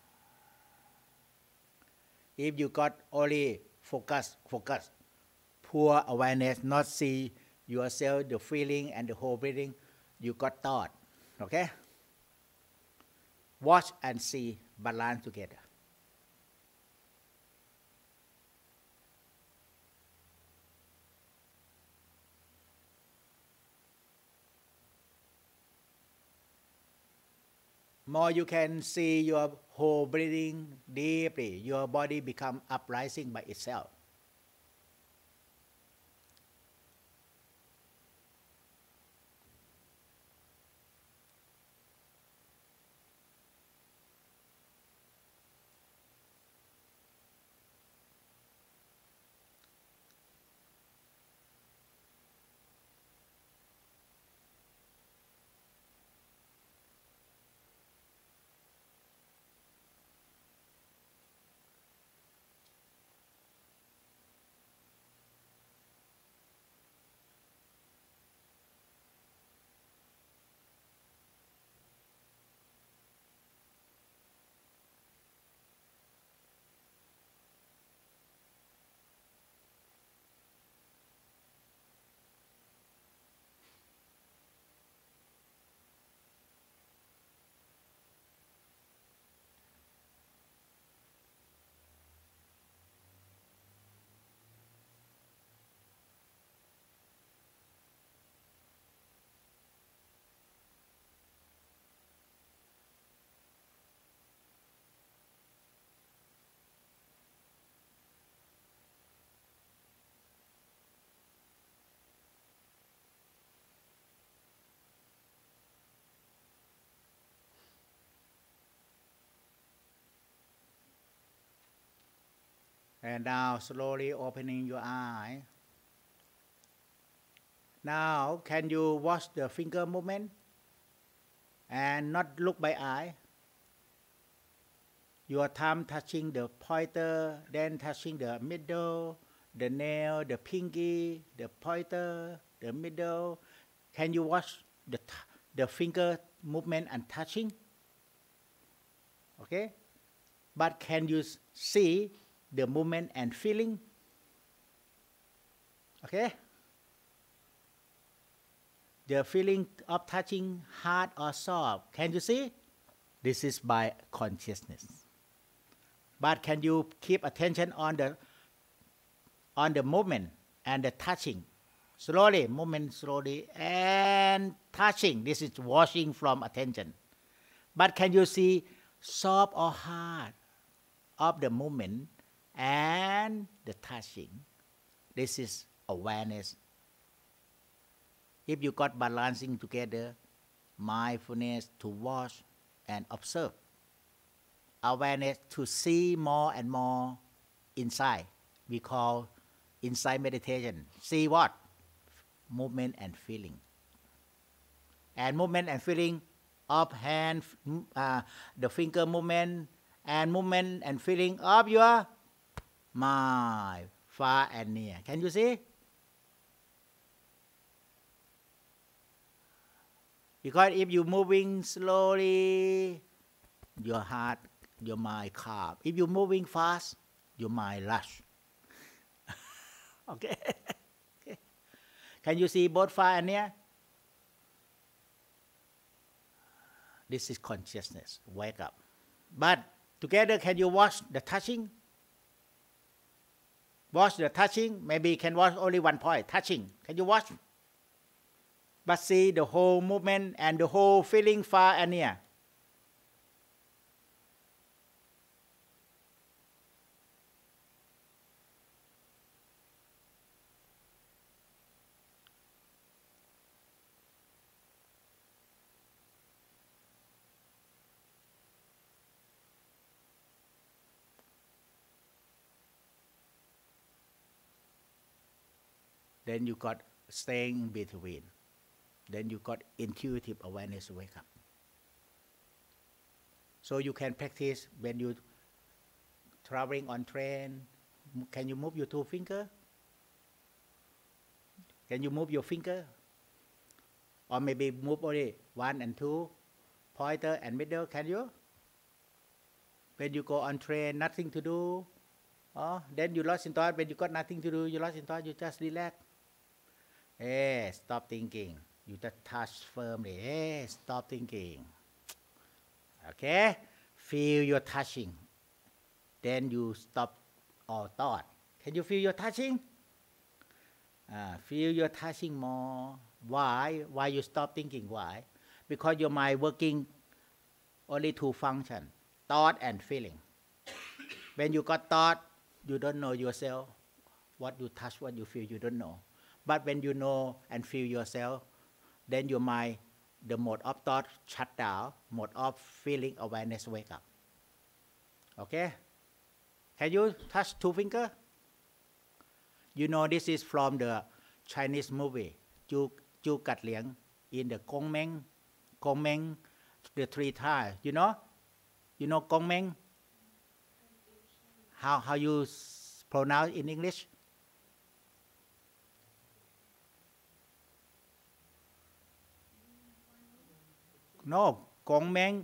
If you got only focus, poor awareness, not see yourself, the feeling and the whole breathing, you got thought. Okay? Watch and see, balance together. More you can see your whole breathing deeply, your body become uprising by itself. And now slowly opening your eye. Now can you watch the finger movement and not look by eye? Your thumb touching the pointer, then touching the middle, the nail, the pinky, the pointer, the middle. Can you watch the finger movement and touching? Okay? But can you see the movement and feeling? Okay? The feeling of touching hard or soft, can you see? This is by consciousness. But can you keep attention on the movement and the touching? Slowly, movement slowly and touching. This is washing from attention. But can you see soft or hard of the movement and the touching? This is awareness. If you got balancing together, mindfulness to watch and observe, awareness to see more and more inside. We call inside meditation. See what? Movement and feeling. And movement and feeling of hand, the finger movement, and movement and feeling of your mind, far and near. Can you see? Because if you're moving slowly, your heart, your mind calm. If you're moving fast, your mind rush. Okay? Okay. Can you see both far and near? This is consciousness. Wake up. But together, can you watch the touching? Watch the touching. Maybe you can watch only one point. Touching. Can you watch? But see the whole movement and the whole feeling far and near. Then you got staying in between. Then you got intuitive awareness to wake up. So you can practice when you traveling on train. Can you move your two finger? Can you move your finger? or maybe move only 1 and 2, pointer and middle, can you? When you go on train, nothing to do, then you lost in thought. When you got nothing to do, you lost in thought, you just relax. Hey, stop thinking. You just touch firmly. Hey, stop thinking. Okay? Feel your touching. Then you stop all thought. Can you feel your touching? Feel your touching more. Why? Why you stop thinking? Why? Because your mind working only two functions, thought and feeling. When you got thought, you don't know yourself. What you touch, what you feel, you don't know. But when you know and feel yourself, then your mind, the mode of thought shut down, mode of feeling awareness wake up. Okay? Can you touch 2 fingers? You know this is from the Chinese movie, Chu Kat Liang, in the Gong Meng, the 3 times. You know? You know Gong Meng? How you pronounce in English? No, Gong Meng,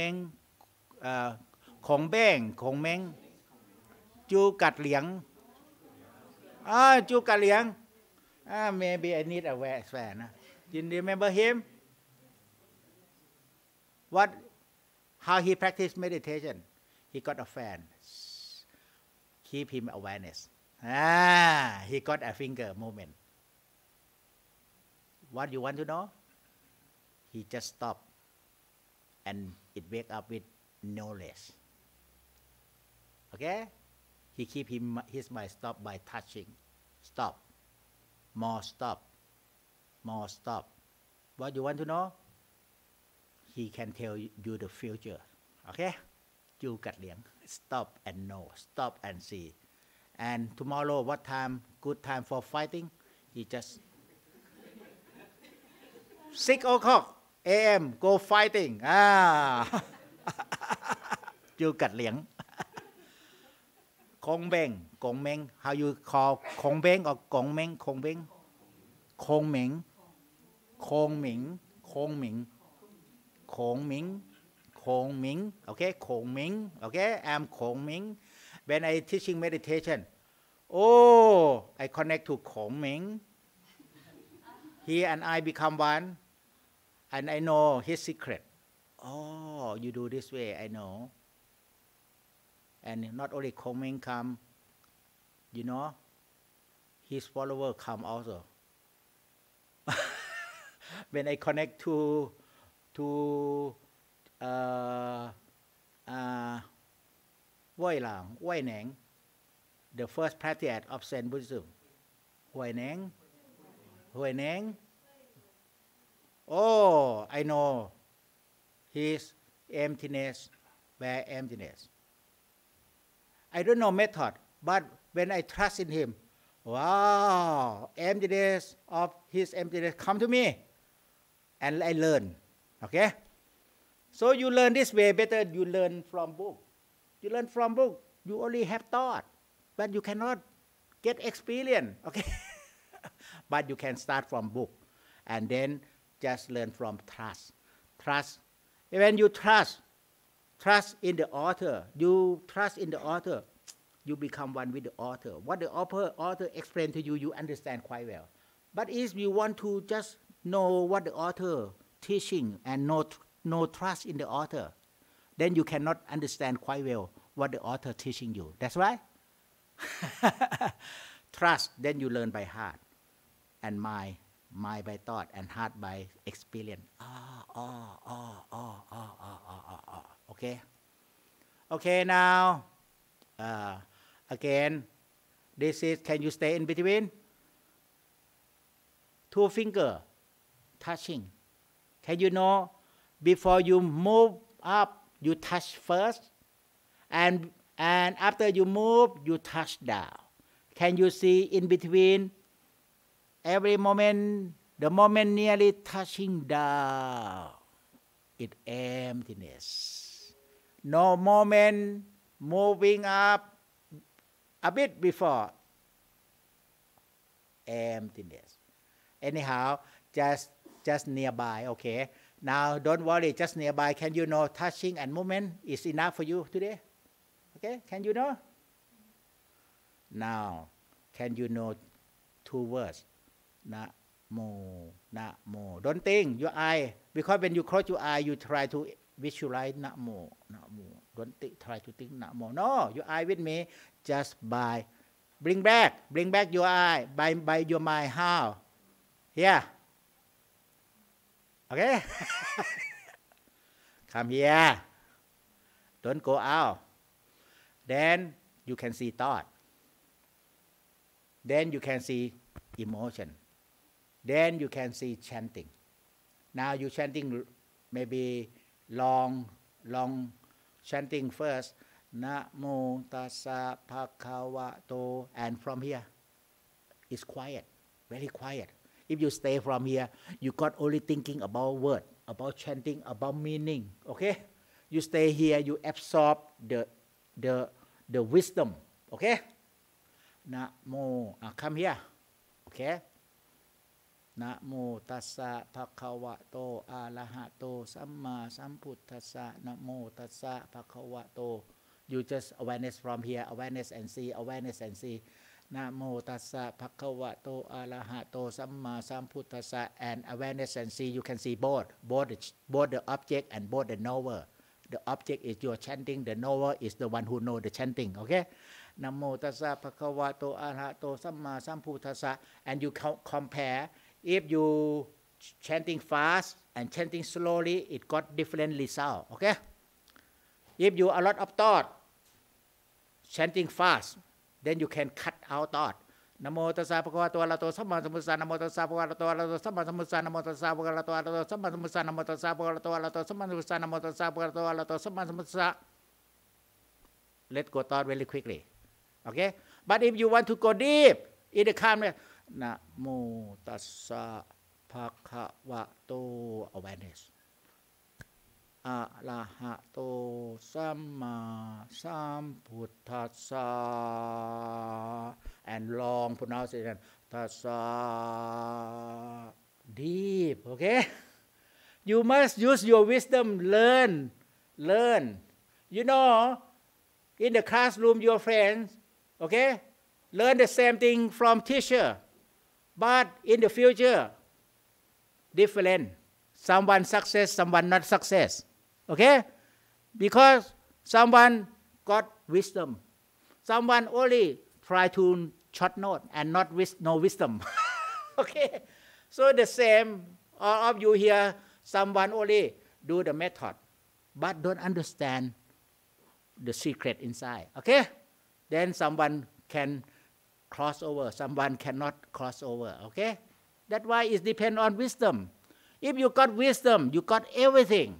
Khong Meng, Chu Kat Liang. Chu Kat Liang. Maybe I need a fan. Do you remember him? How he practiced meditation? He got a fan. Keep him awareness. He got a finger movement. What you want to know? He just stopped. And it wake up with knowledge. Okay? He keep his mind stop by touching. Stop. More stop. More stop. What you want to know? He can tell you the future. Okay? Chu Kat Liang. Stop and know. Stop and see. And tomorrow, what time? Good time for fighting? He just 6:00 a.m. go fighting. Chu Kat Liang. Khong Meng. How you call Khong Meng or Gong Meng? Khong Meng. Khong Meng. Khong Meng. Khong Meng. Khong Meng. Khong Meng. Okay, Khong Meng. Okay, I'm Khong Meng. When I teaching meditation, I connect to Khong Meng. He and I become one. And I know his secret. You do this way, I know. And not only Khong Meng come, you know, his follower come also. When I connect to Voi Neng, the first practice of Zen Buddhism. Voi Neng. I know his emptiness, where emptiness. I don't know method, but when I trust in him, wow, emptiness of his emptiness come to me, and I learn. Okay? So you learn this way better. You learn from book. You only have thought, but you cannot get experience. Okay? But you can start from book, and then just learn from trust. When you trust in the author, you become one with the author. What the author explained to you, you understand quite well. But if you want to just know what the author teaching and no trust in the author, then you cannot understand quite well what the author teaching you. That's right. Trust, then you learn by heart, and mind by thought, and heart by experience. Okay, now, again, this is, can you stay in between? 2 fingers touching. Can you know, before you move up, you touch first, and after you move, you touch down. Can you see in between? Every moment, the moment nearly touching down, it's emptiness. No moment moving up a bit before, emptiness. Anyhow, just just nearby. Okay. Now don't worry, just nearby. Can you know touching and movement is enough for you today? Okay. Can you know? Now, can you know 2 words? Na mo, na mo. Don't think your eye, because when you close your eye, you try to visualize na mo, na mo. Don't try to think na mo. No, your eye with me. Just bring back your eye by your mind. How? Here. Okay. Come here. Don't go out. Then you can see thought. Then you can see emotion. Then you can see chanting. Now you chanting maybe long chanting first. Namo tassa bhagavato, and from here it's quiet, very quiet. If you stay from here, you got only thinking about word, about chanting, about meaning. Okay, you stay here, you absorb the wisdom. Okay. Namo, come here. Okay. Namo tassa bhagavato arahato samma sambuddhassa. Namo tassa bhagavato. You just awareness from here, awareness and see, awareness and see. Namo tassa bhagavato arahato samma sambuddhassa, and awareness and see. You can see both the object and both the knower. The object is your chanting. The knower is the one who know the chanting. Okay. Namo tassa bhagavato arahato samma sambuddhassa, and you compare. If you chanting fast and chanting slowly, it got different result. Okay. If you a lot of thought, chanting fast, then you can cut out thought. Namo tassa bhagavato arahato samma sambuddhassa. Namo tassa bhagavato arahato samma sambuddhassa. Namo tassa bhagavato arahato samma sambuddhassa. Namo tassa bhagavato arahato samma sambuddhassa. Namo tassa bhagavato arahato samma sambuddhassa. Let go thought very quickly. Okay? But if you want to go deep in the calmness, Namo tassa bhagavato, awareness. Arahato samma sambuddhassa, and long pronunciation. Tassa, deep. Okay? You must use your wisdom. Learn. You know, in the classroom, your friends, okay, learn the same thing from teacher, but in the future, different. Someone success, someone not success. Okay, because someone got wisdom, someone only try to short note and not no wisdom. Okay, so the same. All of you here, someone only do the method, but don't understand the secret inside. Okay, then someone can cross over, someone cannot cross over. Okay, that's why it depends on wisdom. If you got wisdom, you got everything.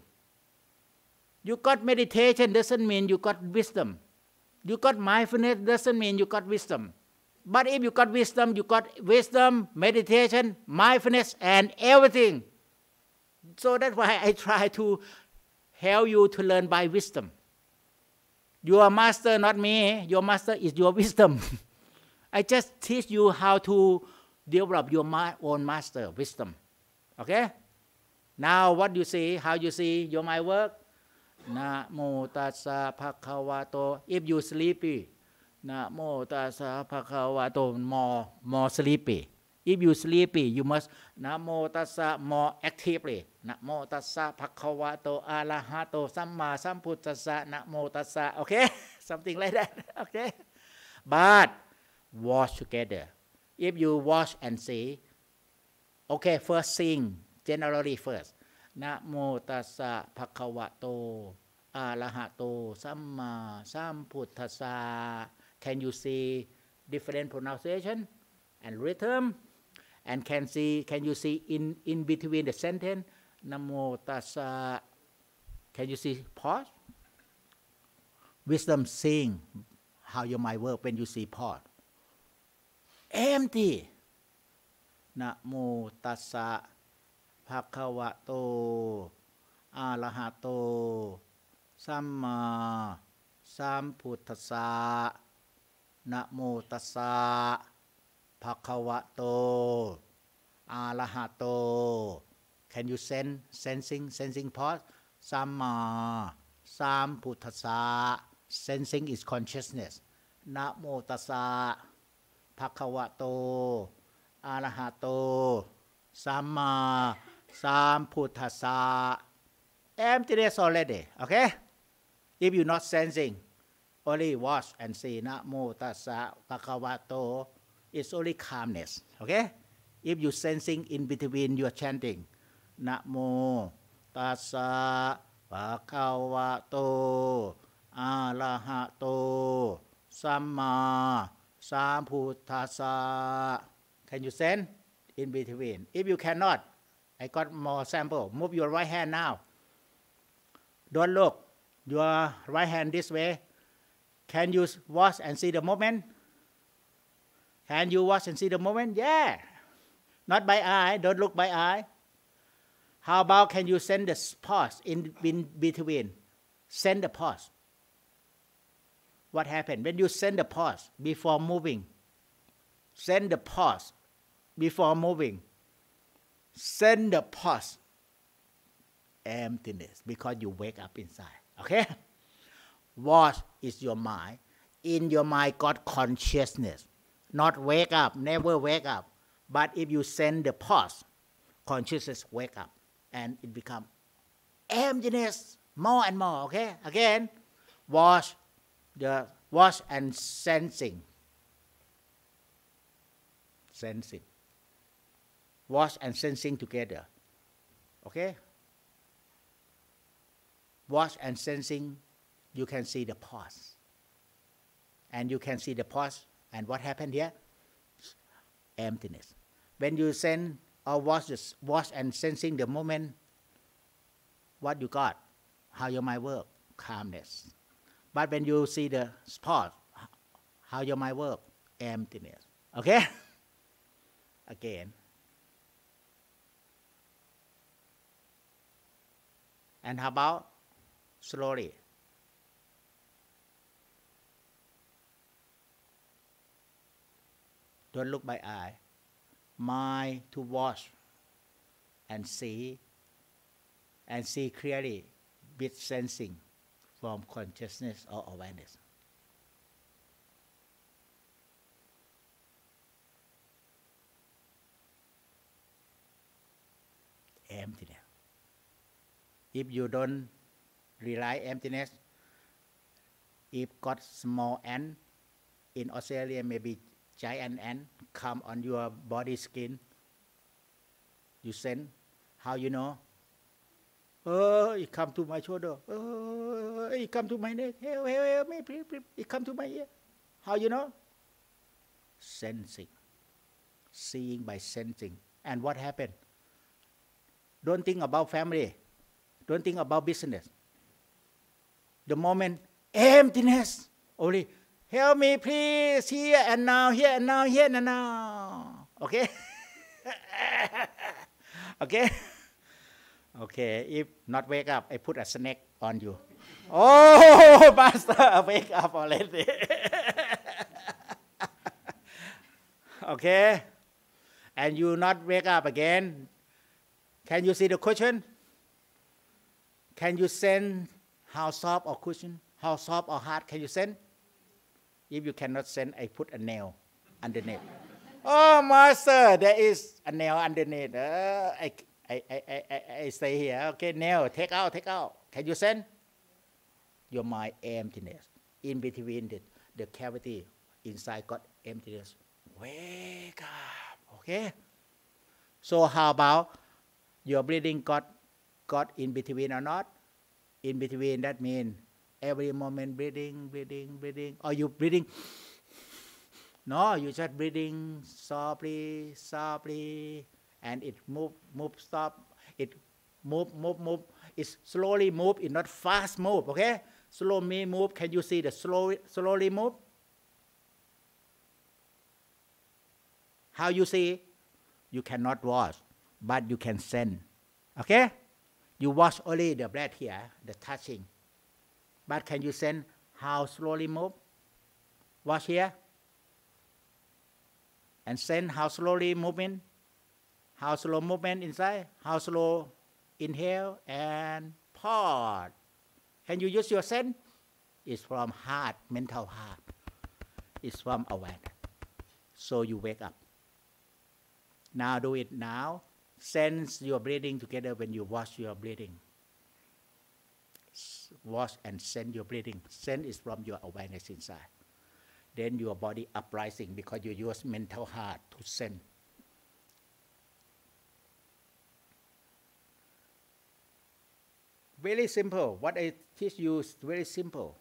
You got meditation doesn't mean you got wisdom. You got mindfulness doesn't mean you got wisdom. But if you got wisdom, meditation, mindfulness, and everything. So that's why I try to help you to learn by wisdom. Your master, not me. Your master is your wisdom. I just teach you how to develop your own master wisdom. Okay? Now what you see, how you see your mind work? Namo tassa bhagavato. If you sleepy, Namo tassa bhagavato, more sleepy. If you sleepy, you must Namo tassa more actively. Namo tassa bhagavato arahato samma sambuddhassa. Namo tassa. Okay? Something like that. Okay? But watch together. If you watch and see, okay, first sing generally first. Namo tassa bhagavato arahato samma sambuddhassa. Can you see different pronunciation and rhythm? And can you see in between the sentence? Namo tassa. Can you see pause? Wisdom seeing how your mind works when you see pause. Empty. Namo tassa bhagavato arahato samma sambuddhassa. Namo tassa bhagavato arahato Can you sensing pause? Samma Sambuddhassa. Sensing is consciousness. Namo tassa bhagavato arahato samma sambuddhassa. Emptiness already, okay? If you're not sensing, only watch and see Namo tassa bhagavato, it's only calmness, okay? If you're sensing in between, you're chanting Namo tassa bhagavato arahato samma sambuddhassa. Can you sense in between? If you cannot, I got more sample. Move your right hand now. Don't look. Your right hand this way. Can you watch and see the movement? Can you watch and see the movement? Yeah. Not by eye. Don't look by eye. How about can you send the pause in between? Send the pause. What happened? When you send the pause before moving, send the pause before moving, send the pause. Emptiness, because you wake up inside. Okay? Watch is your mind. In your mind, got consciousness. Not wake up, never wake up. But if you send the pause, consciousness wake up. And it becomes emptiness more and more. Okay? Again, watch and sensing. Sensing. Watch and sensing together. Okay? Watch and sensing, you can see the pause. And you can see the pause. And what happened here? Emptiness. When you send or watch and sensing the moment, what you got? How your mind work? Calmness. But when you see the pause, how your mind work? Emptiness. Okay? Again. And how about slowly? Don't look by eye. Mind to watch and see clearly with sensing from consciousness or awareness. Emptiness. If you don't realize emptiness, if got small ant, in Australia maybe giant ant come on your body skin, you sense. How you know? Oh, it come to my shoulder. Oh, it come to my neck. Help me, please. It come to my ear. How you know? Sensing. Seeing by sensing. And what happened? Don't think about family. Don't think about business. The moment, emptiness. Only, help me please, here and now, here and now, here and now. Okay? Okay? Okay, if not wake up, I put a snake on you. Oh, Master, wake up already. Okay? And you not wake up again. Can you see the cushion? Can you sense how soft or cushion? How soft or hard can you sense? If you cannot sense, I put a nail underneath. Oh, Master, there is a nail underneath. I stay here. Okay, nail, take out. Can you sense? Your mind emptiness. In between the cavity inside got emptiness. Wake up. Okay? So how about your breathing got in between or not? In between, that means every moment breathing. Or you breathing? No, you just breathing softly, and it move, stop. It move. It's slowly move. It's not fast move. Okay, slowly move. Can you see the slowly move? How you see? You cannot watch, but you can sense. Okay, you watch only the breath here, the touching. But can you sense how slowly move? Watch here. And sense how slowly moving. How slow movement inside? How slow inhale and pause? Can you use your sense? It's from heart, mental heart. It's from awareness. So you wake up. Now do it now. Sense your breathing together when you watch your breathing. Watch and sense your breathing. Sense is from your awareness inside. Then your body uprising because you use mental heart to sense. Very simple. What I teach you is very simple.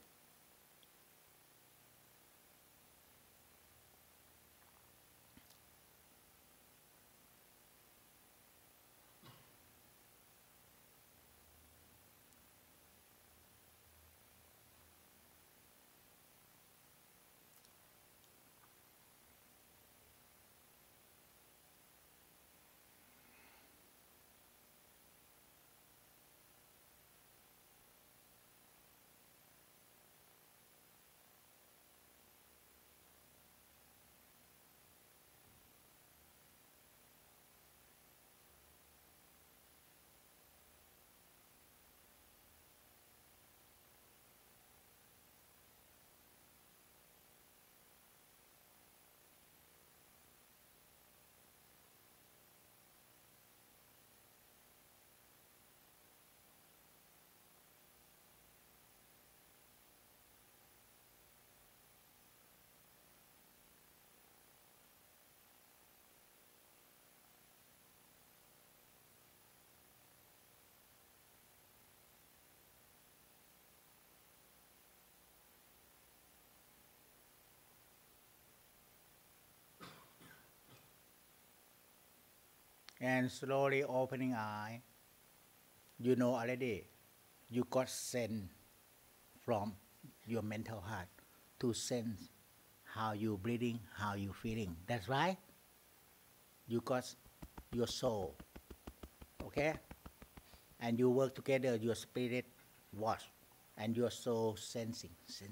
And slowly opening eye. You know already, you got sense from your mental heart to sense how you breathing, how you feeling. That's right. You got your soul, okay? And you work together, your spirit watch, and your soul sensing.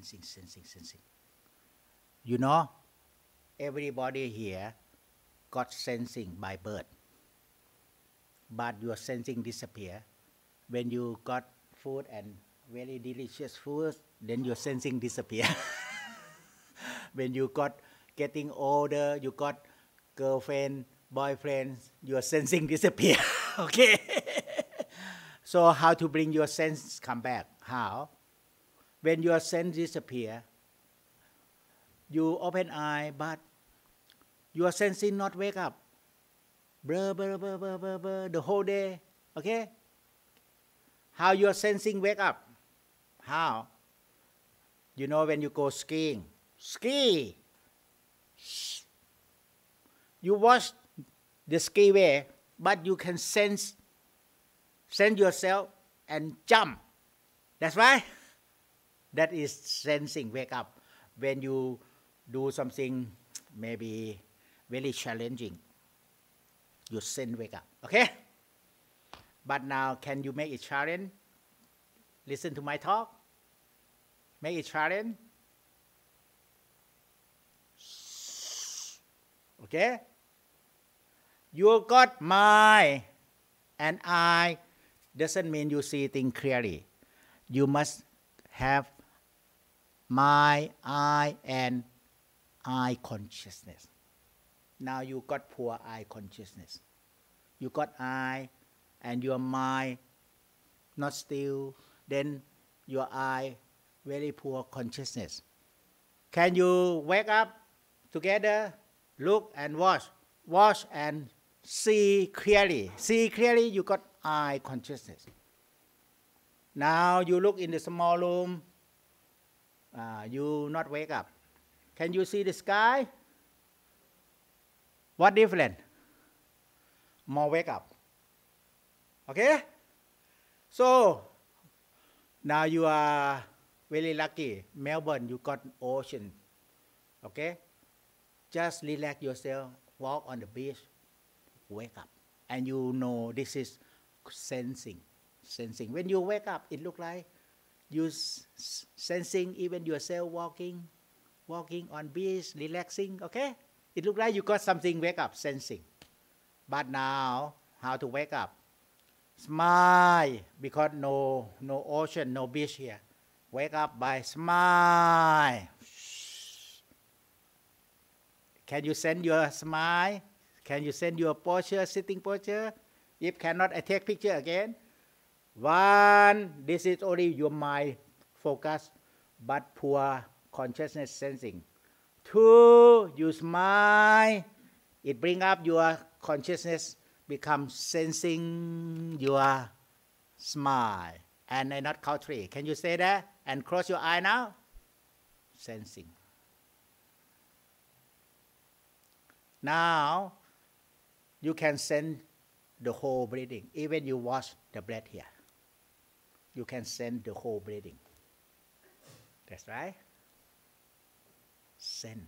You know, everybody here got sensing by birth. But your sensing disappear. When you got food and very delicious food, then your sensing disappear. When you got getting older, you got girlfriend, boyfriend, your sensing disappear. Okay? So how to bring your sense come back? How? When your sense disappear, you open eye, but your sensing not wake up. Blur, the whole day, okay? How your sensing wake up? How? You know when you go skiing, ski. You watch the skiway, but you can sense yourself and jump. That's right. That is sensing wake up. When you do something maybe very challenging, your sense wake up, okay? But now, can you make it challenge? Listen to my talk. Make it challenge. Okay? You got mind and eye doesn't mean you see things clearly. You must have mind, eye, and eye consciousness. Now you got poor eye consciousness. You got eye and your mind not still, then your eye very poor consciousness. Can you wake up together, look and watch and see clearly. See clearly, you got eye consciousness. Now you look in the small room, you not wake up. Can you see the sky? What different? More wake up. Okay? So, now you are very lucky. Melbourne, you got ocean. Okay? Just relax yourself, walk on the beach, wake up. And you know this is sensing. When you wake up, it looks like you sensing even yourself walking on beach, relaxing, okay? It looks like you got something wake up, sensing. But now, how to wake up? Smile, because no ocean, no beach here. Wake up by smile. Can you send your smile? Can you send your posture, sitting posture? If cannot, I take picture again. One, this is only your mind focus, but poor consciousness sensing. Two, you smile. It bring up your consciousness, become sensing your smile. And I not count three. Can you say that? And close your eye now. Sensing. Now, you can sense the whole breathing. Even you watch the breath here. You can sense the whole breathing. That's right. Sense.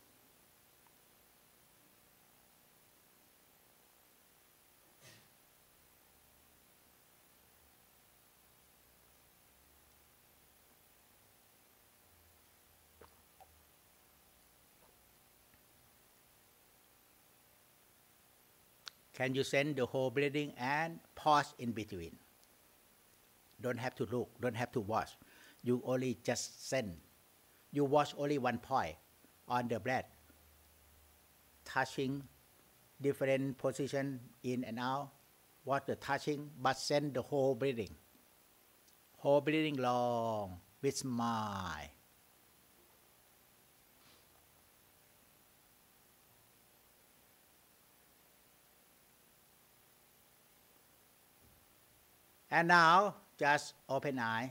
Can you sense the whole breathing and pause in between? Don't have to look, don't have to watch. You only just sense. You watch only one point on the breath, touching different position in and out. Watch the touching, but sense the whole breathing. Whole breathing long with smile. And now, just open eye.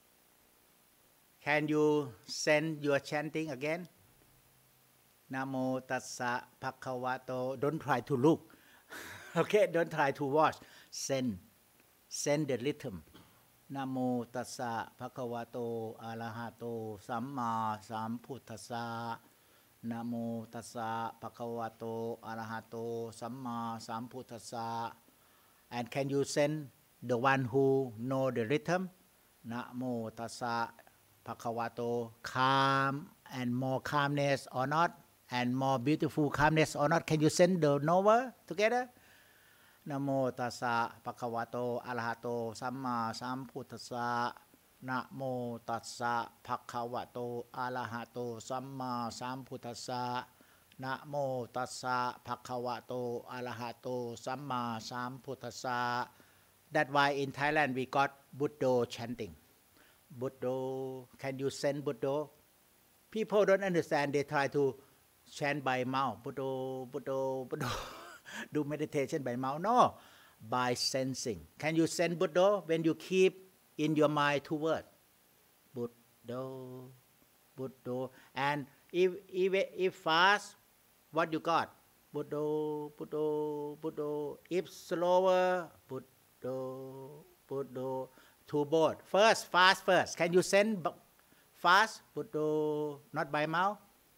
Can you send your chanting again? Namo tassa bhagavato. Don't try to look. Okay, don't try to watch. Send the rhythm. Namo tassa bhagavato arahato samma sambuddhassa. Namo tassa bhagavato arahato samma sambuddhassa. And can you send the one who know the rhythm? Namo tassa bhagavato, calm and more calmness or not, and more beautiful calmness or not. Can you send the knower together? Namo tassa bhagavato arahato samma sambuddhassa. Namo tassa bhagavato arahato samma sambuddhassa. Namo tassa bhagavato arahato samma sambuddhassa. That's why in Thailand we got Buddha chanting. Buddha, can you send Buddha? People don't understand. They try to chant by mouth. Buddha, Buddha, Buddha. Do meditation by mouth. No, by sensing. Can you send Buddha when you keep in your mind two words? Buddha, Buddha. And if fast, what you got? Buddha, Buddha, Buddha. If slower, Buddha, Buddha. To both. First, fast first. Can you send fast? Buddha, not by mouth.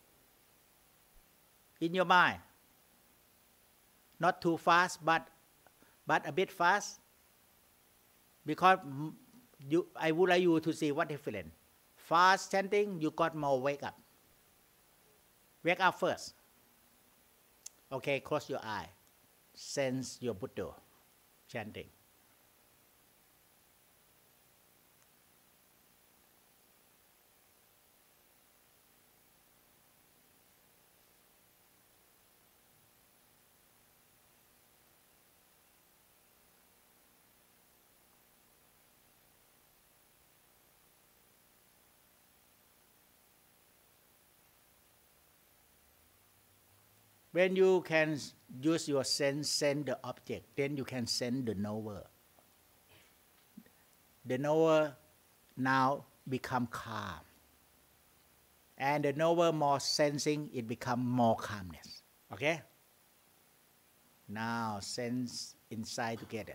In your mind. Not too fast, but a bit fast. Because I would like you to see what different. Fast chanting, you got more wake up. Wake up first. Okay, close your eye. Sense your Buddha chanting. When you can use your sense, send the object, then you can send the knower. The knower now become calm. And the knower more sensing, it become more calmness. Okay? Now sense inside together.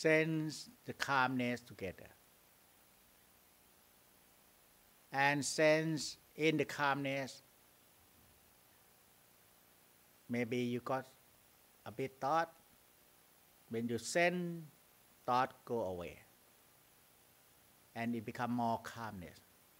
sense the calmness together. And sense in the calmness, maybe you got a bit thought. When you sense, thought go away. And it become more calmness.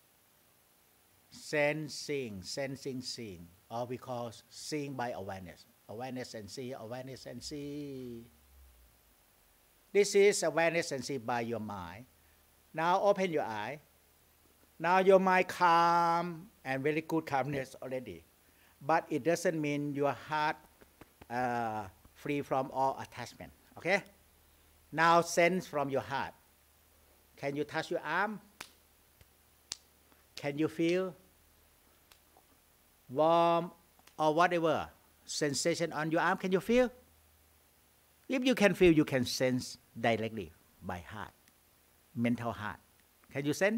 Sensing, seeing, or we call seeing by awareness. Awareness and see, awareness and see. This is awareness and see by your mind. Now open your eye. Now your mind calm and very good calmness already. But it doesn't mean your heart free from all attachment. Okay? Now sense from your heart. Can you touch your arm? Can you feel warm or whatever sensation on your arm? Can you feel? If you can feel, you can sense directly by heart, mental heart. Can you sense?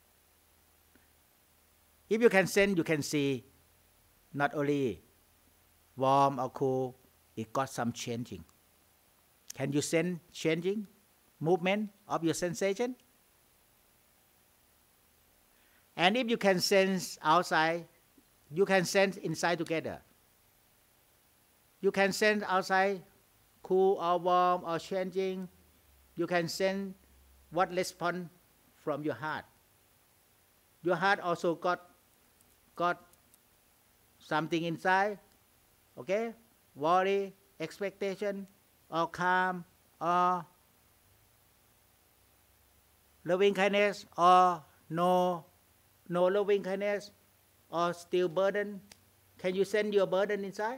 If you can sense, you can see not only warm or cool, it got some changing. Can you sense changing movement of your sensation? And if you can sense outside, you can sense inside together. You can sense outside cool or warm or changing. You can sense what response from your heart. Your heart also got something inside, okay? Worry, expectation, or calm, or loving kindness, or no loving kindness, or still burden. Can you send your burden inside?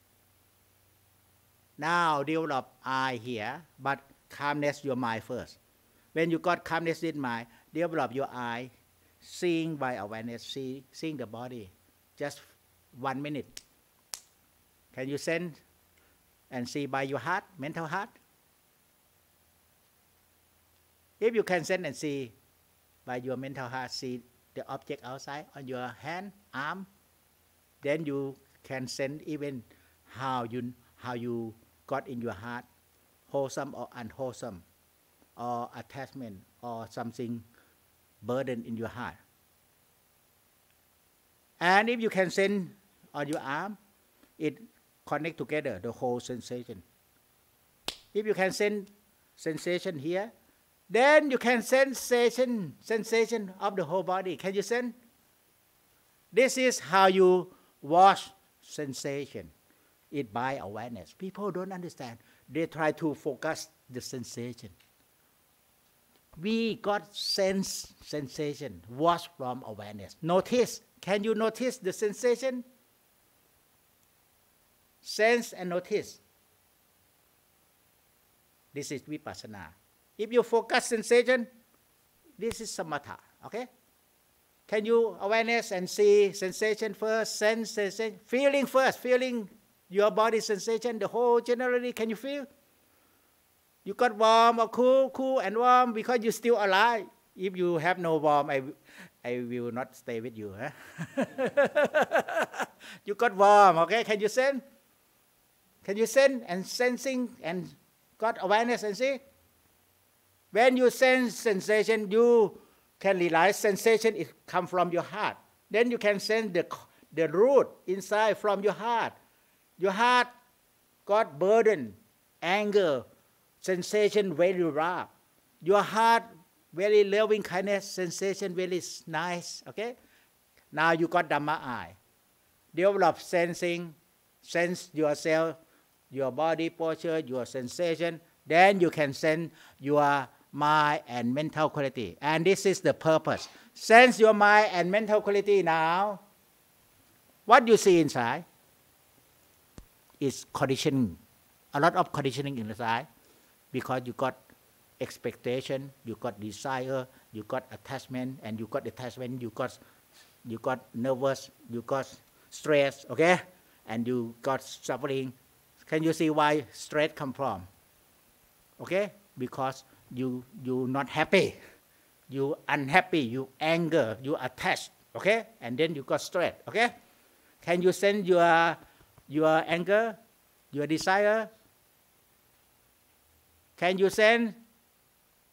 Now develop eye here, but calmness your mind first. When you got calmness in mind, develop your eye, seeing by awareness, seeing the body. Just 1 minute. Can you sense and see by your heart, mental heart? If you can sense and see by your mental heart, see the object outside on your hand, arm, then you can sense even how you got in your heart, wholesome or unwholesome, or attachment, or something burden in your heart. And if you can sense on your arm, it connect together the whole sensation. If you can sense sensation here, then you can sense sensation of the whole body. Can you sense? This is how you watch sensation. It by awareness. People don't understand. They try to focus the sensation. We got sensation. Watch from awareness. Notice. Can you notice the sensation? Sense and notice. This is vipassana. If you focus sensation, this is samatha. Okay? Can you awareness and see sensation first, sense sensation, feeling first, feeling your body sensation, the whole generally, can you feel? You got warm or cool and warm because you're still alive. If you have no warm, I will not stay with you. Huh? You got warm, okay? Can you sense? Can you sense and sensing and got awareness and see? When you sense sensation, you can realize sensation it come from your heart. Then you can sense the root inside from your heart. Your heart got burden, anger, sensation very raw. Your heart very loving kindness, sensation very nice. Okay? Now you got Dhamma eye. Develop sensing, sense yourself, your body posture, your sensation. Then you can sense your mind and mental quality. And this is the purpose. Sense your mind and mental quality now. What you see inside is conditioning. A lot of conditioning inside because you got expectation, you got desire, you got attachment, and you got attachment, you got nervous, you got stress, okay? And you got suffering. Can you see why stress come from? Okay? Because you not happy, you unhappy, you anger, you attached, okay? And then you got stress, okay? Can you sense your anger, your desire? Can you sense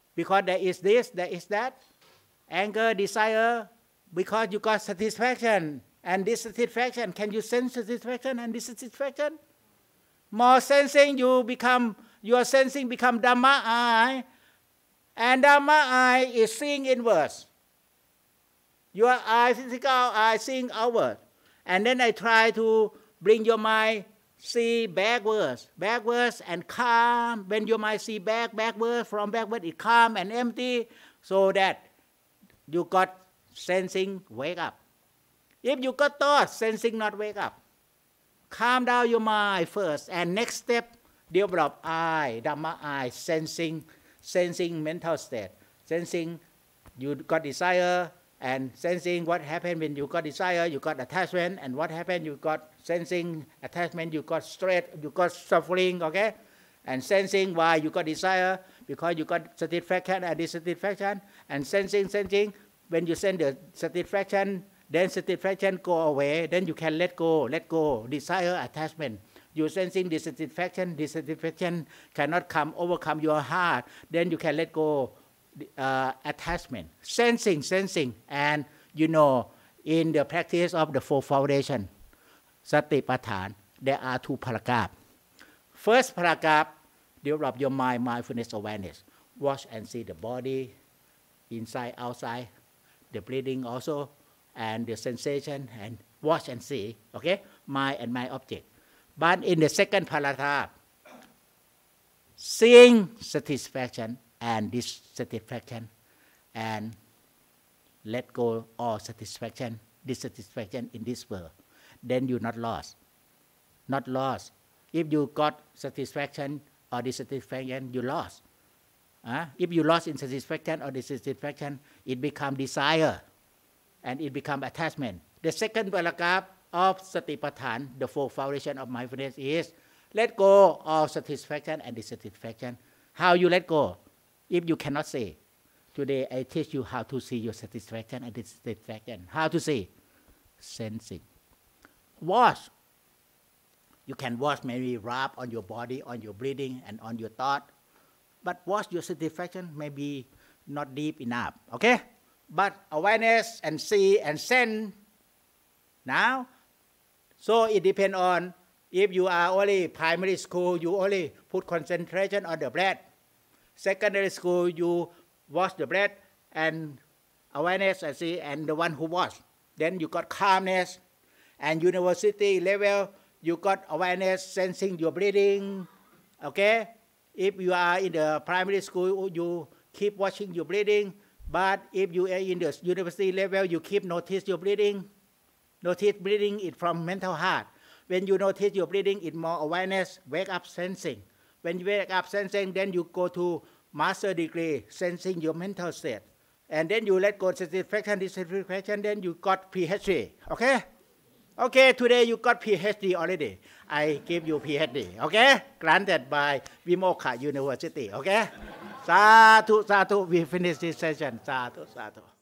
because there is this, there is that. Anger, desire, because you got satisfaction and dissatisfaction. Can you sense satisfaction and dissatisfaction? More sensing, your sensing become Dhamma eye, and Dhamma eye is seeing inwards. Your eye, physical eye, seeing outward. And then I try to bring your mind see backwards and calm. When your mind see backwards, from backward it calm and empty, so that you got sensing wake up. If you got thought, sensing not wake up. Calm down your mind first, and next step, develop eye, Dhamma eye, sensing mental state, sensing you got desire, and sensing what happened when you got desire, you got attachment, and what happened, you got sensing attachment, you got stress, you got suffering, okay? And sensing why you got desire, because you got satisfaction and dissatisfaction, and sensing, when you sense the satisfaction, then satisfaction go away, then you can let go, desire, attachment. You sensing dissatisfaction cannot overcome your heart, then you can let go attachment. Sensing, and in the practice of the four foundation, Satipatthana, there are two paragraphs. First paragraph, develop your mind, mindfulness, awareness. Watch and see the body, inside, outside, the breathing also, and the sensation, and watch and see, okay? Mind and mind object. But in the second paragraph, seeing satisfaction and dissatisfaction, and let go all satisfaction, dissatisfaction in this world, then you're not lost. Not lost. If you got satisfaction or dissatisfaction, you lost. If you lost in satisfaction or dissatisfaction, it becomes desire, and it becomes attachment. The second paragraph of Satipatthana, the four foundation of mindfulness, is let go of satisfaction and dissatisfaction. How you let go? If you cannot see, today I teach you how to see your satisfaction and dissatisfaction. How to see? Sensing. Watch. You can watch, maybe rub on your body, on your breathing, and on your thought. But watch your satisfaction, maybe not deep enough. Okay? But awareness and see and sense now. So it depends on, if you are only primary school, you only put concentration on the breath. Secondary school, you watch the breath and awareness and see, and the one who watch. Then you got calmness. And university level, you got awareness, sensing your breathing. Okay? If you are in the primary school, you keep watching your breathing. But if you are in the university level, you keep notice your breathing. Notice breathing is from mental heart. When you notice your breathing, it's more awareness, wake up sensing. When you wake up sensing, then you go to master degree, sensing your mental state. And then you let go satisfaction, dissatisfaction, then you got PhD. Okay? Okay, today you got PhD already. I give you PhD. Okay? Granted by Vimokkha University. Okay? Sadhu, sadhu. We finish this session. Sadhu, sadhu.